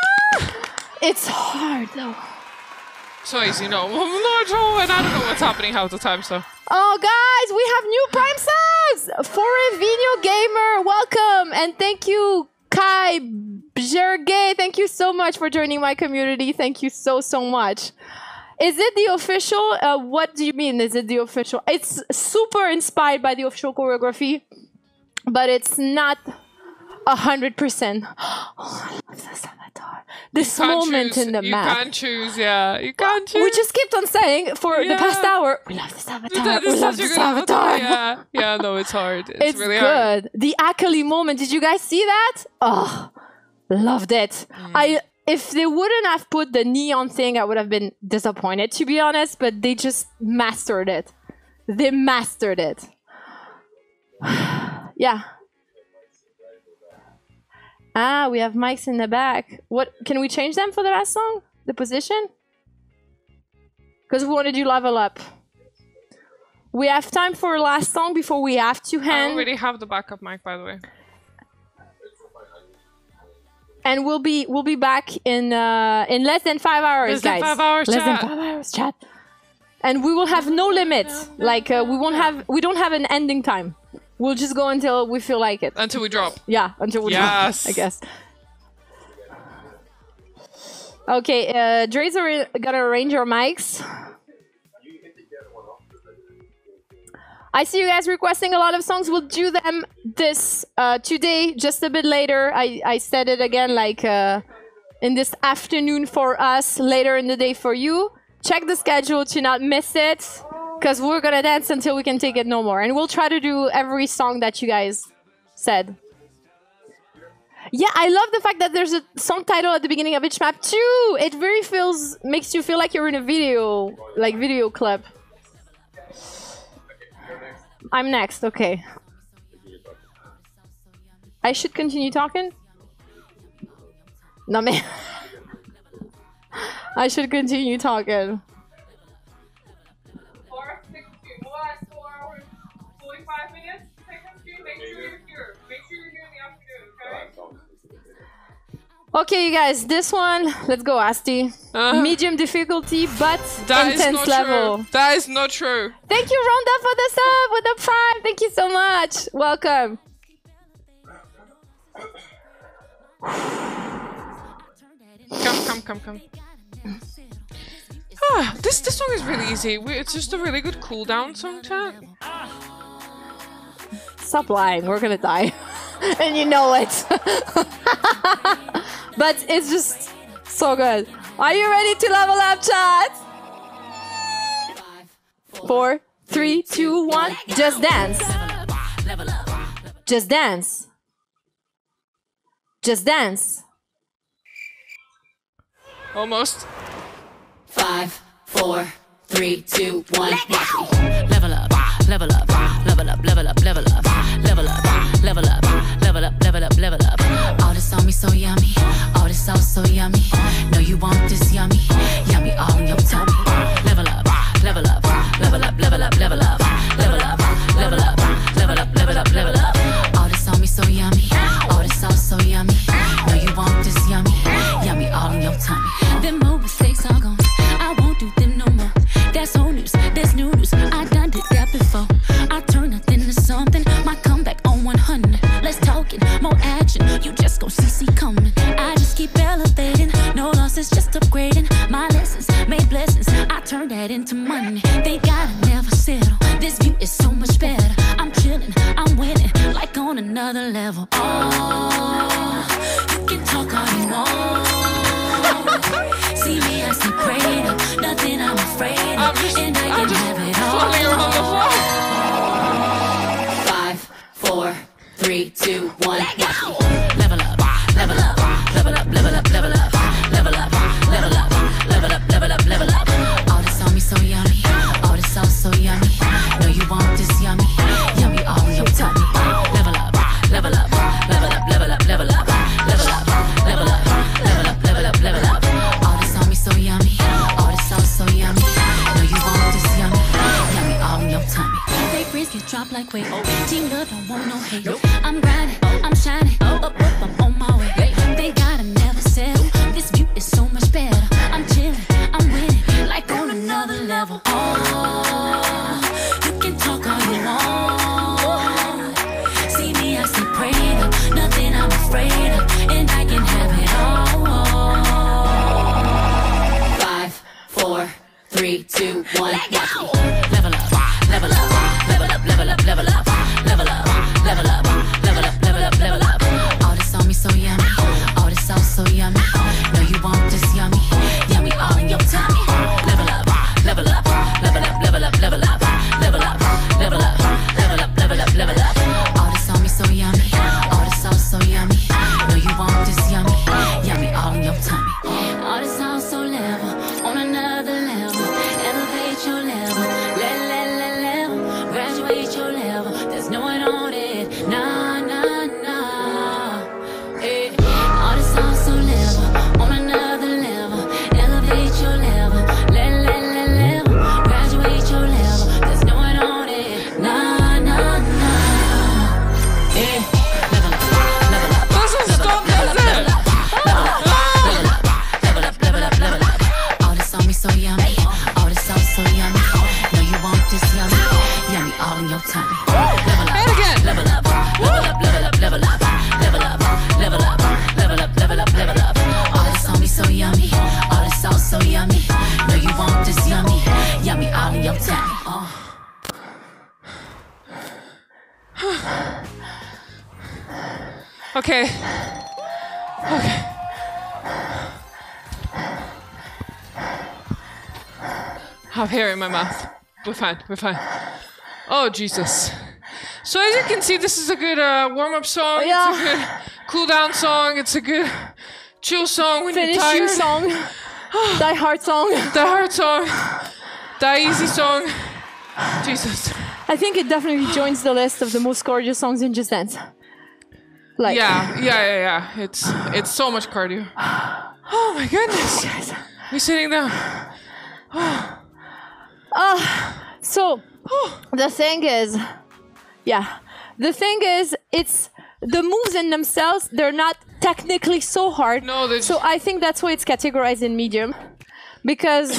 [SPEAKER 1] It's hard though.
[SPEAKER 3] So easy, no, no, no, and I don't know what's happening half the time. So.
[SPEAKER 1] Oh, guys, we have new Prime subs for Evino Gamer. Welcome, and thank you, Kai Bjerge. Thank you so much for joining my community. Thank you so so much. Is it the official? Uh, what do you mean? Is it the official? It's super inspired by the official choreography, but it's not a hundred percent. Oh, I love this avatar. This moment
[SPEAKER 3] choose.
[SPEAKER 1] in the
[SPEAKER 3] you
[SPEAKER 1] map.
[SPEAKER 3] You can't choose, yeah. You can't choose.
[SPEAKER 1] We just kept on saying for
[SPEAKER 3] yeah.
[SPEAKER 1] the past hour, we love this avatar.
[SPEAKER 3] That
[SPEAKER 1] we love this avatar.
[SPEAKER 3] avatar. Yeah, yeah, no, it's hard. It's,
[SPEAKER 1] it's
[SPEAKER 3] really
[SPEAKER 1] good.
[SPEAKER 3] hard.
[SPEAKER 1] The Akali moment. Did you guys see that? Oh, loved it. Mm. I if they wouldn't have put the neon thing, I would have been disappointed, to be honest. But they just mastered it. They mastered it. Yeah. Ah, we have mics in the back. What can we change them for the last song? The position? Because we wanted you level up. We have time for a last song before we have to hand.
[SPEAKER 3] I already have the backup mic, by the way.
[SPEAKER 1] And we'll be we'll be back in uh, in less than five hours,
[SPEAKER 3] less
[SPEAKER 1] guys.
[SPEAKER 3] Than five hours,
[SPEAKER 1] less
[SPEAKER 3] chat.
[SPEAKER 1] than five hours, chat. And we will have no limit. Like uh, we won't have we don't have an ending time. We'll just go until we feel like it.
[SPEAKER 3] Until we drop.
[SPEAKER 1] Yeah, until we
[SPEAKER 3] yes.
[SPEAKER 1] drop, I guess. Okay, uh, Dre's are gonna arrange our mics. I see you guys requesting a lot of songs. We'll do them this uh, today, just a bit later. I, I said it again, like uh, in this afternoon for us, later in the day for you. Check the schedule to not miss it. Because we're going to dance until we can take it no more. And we'll try to do every song that you guys said. Yeah, I love the fact that there's a song title at the beginning of each map too. It very feels, makes you feel like you're in a video, like video clip. I'm next, okay. I should continue talking? No, man. I should continue talking. Okay, you guys, this one, let's go, Asti. Uh-huh. Medium difficulty, but
[SPEAKER 3] that
[SPEAKER 1] intense
[SPEAKER 3] is not
[SPEAKER 1] level.
[SPEAKER 3] True. That is not true.
[SPEAKER 1] Thank you, Rhonda, for the sub with the prime. Thank you so much. Welcome.
[SPEAKER 3] Come, come, come, come. Ah, this this song is really easy. We, it's just a really good cooldown song, chat.
[SPEAKER 1] Stop lying. We're gonna die. And you know it. But it's just so good. Are you ready to level up, chat? Four, three, two, one. Just dance. Just dance. Just dance.
[SPEAKER 3] Almost.
[SPEAKER 10] Five, four, three, two, one. Level up.
[SPEAKER 9] level up, level up, level up, level up, level up, level up, level up, level up, level up. All this on me so yummy, all this sauce so yummy. Know you want this yummy, yummy all in your tummy. Level up, level up, level up, level up, level up, level up, level up, level up, level up, level up. All this on me so yummy, all this sauce so yummy. Know you want this yummy, yummy all in your tummy. Them old mistakes are gone, I won't do them no more. That's old news, that's new news. I done did that before. I turn nothing to something. My comeback on one hundred. Let's talk it, more action. You just gon' see see coming. I just keep elevating, no losses, just upgrading. My lessons made blessings. I turn that into money. They gotta never settle. This view is so much better. I'm chilling, I'm winning, like on another level. Oh, you can talk all you want. See me, I see greater. Nothing I'm afraid of.
[SPEAKER 3] I'm just,
[SPEAKER 9] and I
[SPEAKER 3] I'm
[SPEAKER 9] can
[SPEAKER 3] just
[SPEAKER 9] have it all.
[SPEAKER 3] floating around the floor.
[SPEAKER 9] Five, four, three, two, one. Level up, level up, level up, level up, level up, level up, level up, level up, level up, level up, level up. All this on me so yummy, all this sauce so yummy. Know you want this yummy, yummy all in your tummy. Level up, level up, level up, level up, level up, level up, level up, level up, level up, level up. All this on me so yummy, all this sauce so yummy. Know you want this yummy, yummy all in your tummy. They freeze get dropped like weight. Team love don't want no hate. I'm grinding, I'm shining, up, up, I'm on my way. They gotta never settle. This view is so much better. I'm chilling, I'm winning, like on another level. Oh, you can talk all you want. See me, I see greater. Nothing I'm afraid of, and I can have it all. Five, four, three, two, one. Level up, level up, level up, level up, level up, level up, level up, level up, level up, level up. All this on me so yummy, all this sauce so yummy. Know you want this yummy, yummy all in your tummy. Level up, level up, level up, level up, level up, level up, level up, level up, level up, level up. All this on me so yummy, all this sauce so yummy. Know you want this yummy, yummy all in your tummy. All this sauce so level, on another level. Elevate your level, let, let, let, level. Graduate your level, there's no one on it. Nah, nah, nah. Hey. All this sauce so level, on another level. Elevate your level, let, let, let, level. Graduate your level, there's no one on it. Nah, nah, nah. Hey. Level up, level up.
[SPEAKER 3] Doesn't stop, does it?
[SPEAKER 9] Level up, level up, level up. All this on me so yummy, all this sauce so yummy. Know you want this yummy, yummy all in your tummy. Level up, level up, level up, level up, level up, level up, level up, level up, level up, level up. All this on me so yummy, all this sauce so yummy. Know you want this yummy, yummy all in your tummy. Oh.
[SPEAKER 3] Okay. Okay. I have hair in my mouth. We're fine. We're fine. Oh, Jesus. So as you can see, this is a good uh, warm-up song.
[SPEAKER 1] Yeah.
[SPEAKER 3] It's a good cool-down song. It's a good chill song when
[SPEAKER 1] Finish
[SPEAKER 3] you're tired.
[SPEAKER 1] your song. Die Hard song.
[SPEAKER 3] The hard song. The easy song. Jesus.
[SPEAKER 1] I think it definitely joins the list of the most gorgeous songs in Just Dance. Like,
[SPEAKER 3] Yeah, yeah, yeah, yeah. It's it's so much cardio. Oh my goodness. We're sitting down.
[SPEAKER 1] Uh, so the thing is, yeah, the thing is, it's the moves in themselves. They're not technically so hard.
[SPEAKER 3] No, they
[SPEAKER 1] so I think that's why it's categorized in medium, because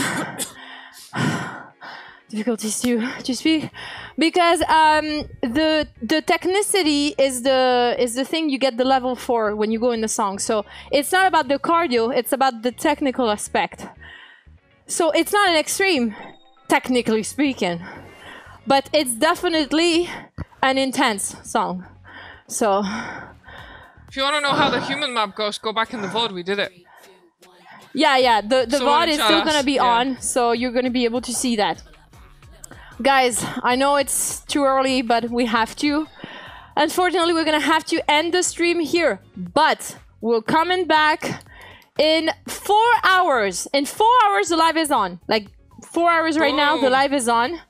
[SPEAKER 1] difficulties to to speak, because um, the the technicity is the is the thing you get the level for when you go in the song. So it's not about the cardio; it's about the technical aspect. So it's not an extreme, technically speaking, but it's definitely an intense song. So
[SPEAKER 3] If you want to know how the human map goes, go back in the V O D. We did it.
[SPEAKER 1] yeah, yeah, the the
[SPEAKER 3] So
[SPEAKER 1] V O D
[SPEAKER 3] in
[SPEAKER 1] is still gonna
[SPEAKER 3] Charas,
[SPEAKER 1] be
[SPEAKER 3] yeah.
[SPEAKER 1] on, so you're gonna be able to see that. Guys, I know it's too early, but we have to. Unfortunately, we're gonna have to end the stream here, but we're coming back in four hours. In four hours, the live is on. Like four hours right now, the
[SPEAKER 3] Boom.
[SPEAKER 1] live is on.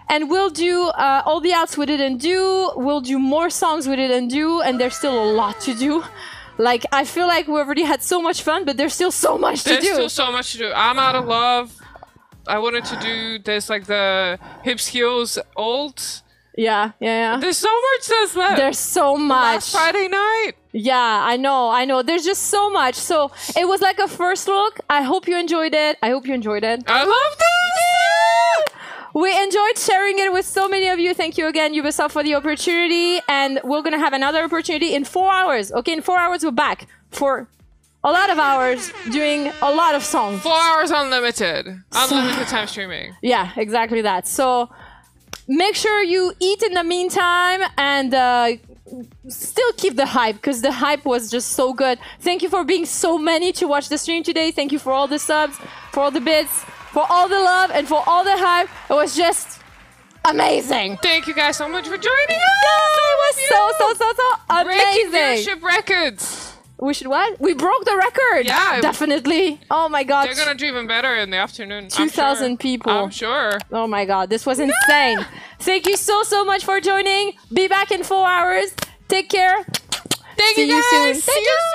[SPEAKER 1] And we'll do uh, all the outs we didn't do. We'll do more songs we didn't do. And there's still a lot to do. Like, I feel like we already had so much fun, but there's still so much to
[SPEAKER 3] There's
[SPEAKER 1] do.
[SPEAKER 3] still so much to do. I'm out of love. I wanted to do this, like the hips, heels, old.
[SPEAKER 1] Yeah, yeah, yeah.
[SPEAKER 3] There's so much that's left.
[SPEAKER 1] There's so much.
[SPEAKER 3] Last Friday night.
[SPEAKER 1] Yeah, I know, I know. There's just so much. So it was like a first look. I hope you enjoyed it. I hope you enjoyed it.
[SPEAKER 3] I loved it.
[SPEAKER 1] We enjoyed sharing it with so many of you. Thank you again, Ubisoft, for the opportunity. And we're going to have another opportunity in four hours. Okay, in four hours, we're back for a lot of hours doing a lot of songs.
[SPEAKER 3] Four hours unlimited. Unlimited time streaming.
[SPEAKER 1] Yeah, exactly that. So make sure you eat in the meantime and uh, still keep the hype, because the hype was just so good. Thank you for being so many to watch the stream today. Thank you for all the subs, for all the bits, for all the love, and for all the hype. It was just amazing.
[SPEAKER 3] Thank you guys so much for joining us.
[SPEAKER 1] Yeah, it was so, so, so, so
[SPEAKER 3] Breaking
[SPEAKER 1] amazing.
[SPEAKER 3] viewership records.
[SPEAKER 1] We should what? We broke the record.
[SPEAKER 3] Yeah.
[SPEAKER 1] Definitely. Oh my god.
[SPEAKER 3] They're gonna do even better in the afternoon.
[SPEAKER 1] two thousand
[SPEAKER 3] sure.
[SPEAKER 1] people.
[SPEAKER 3] I'm sure.
[SPEAKER 1] Oh my god, this was insane. Thank you so, so much for joining. Be back in four hours. Take care.
[SPEAKER 3] Thank
[SPEAKER 1] See
[SPEAKER 3] you
[SPEAKER 1] you
[SPEAKER 3] guys.
[SPEAKER 1] soon.
[SPEAKER 3] See
[SPEAKER 1] Thank
[SPEAKER 3] you
[SPEAKER 1] you.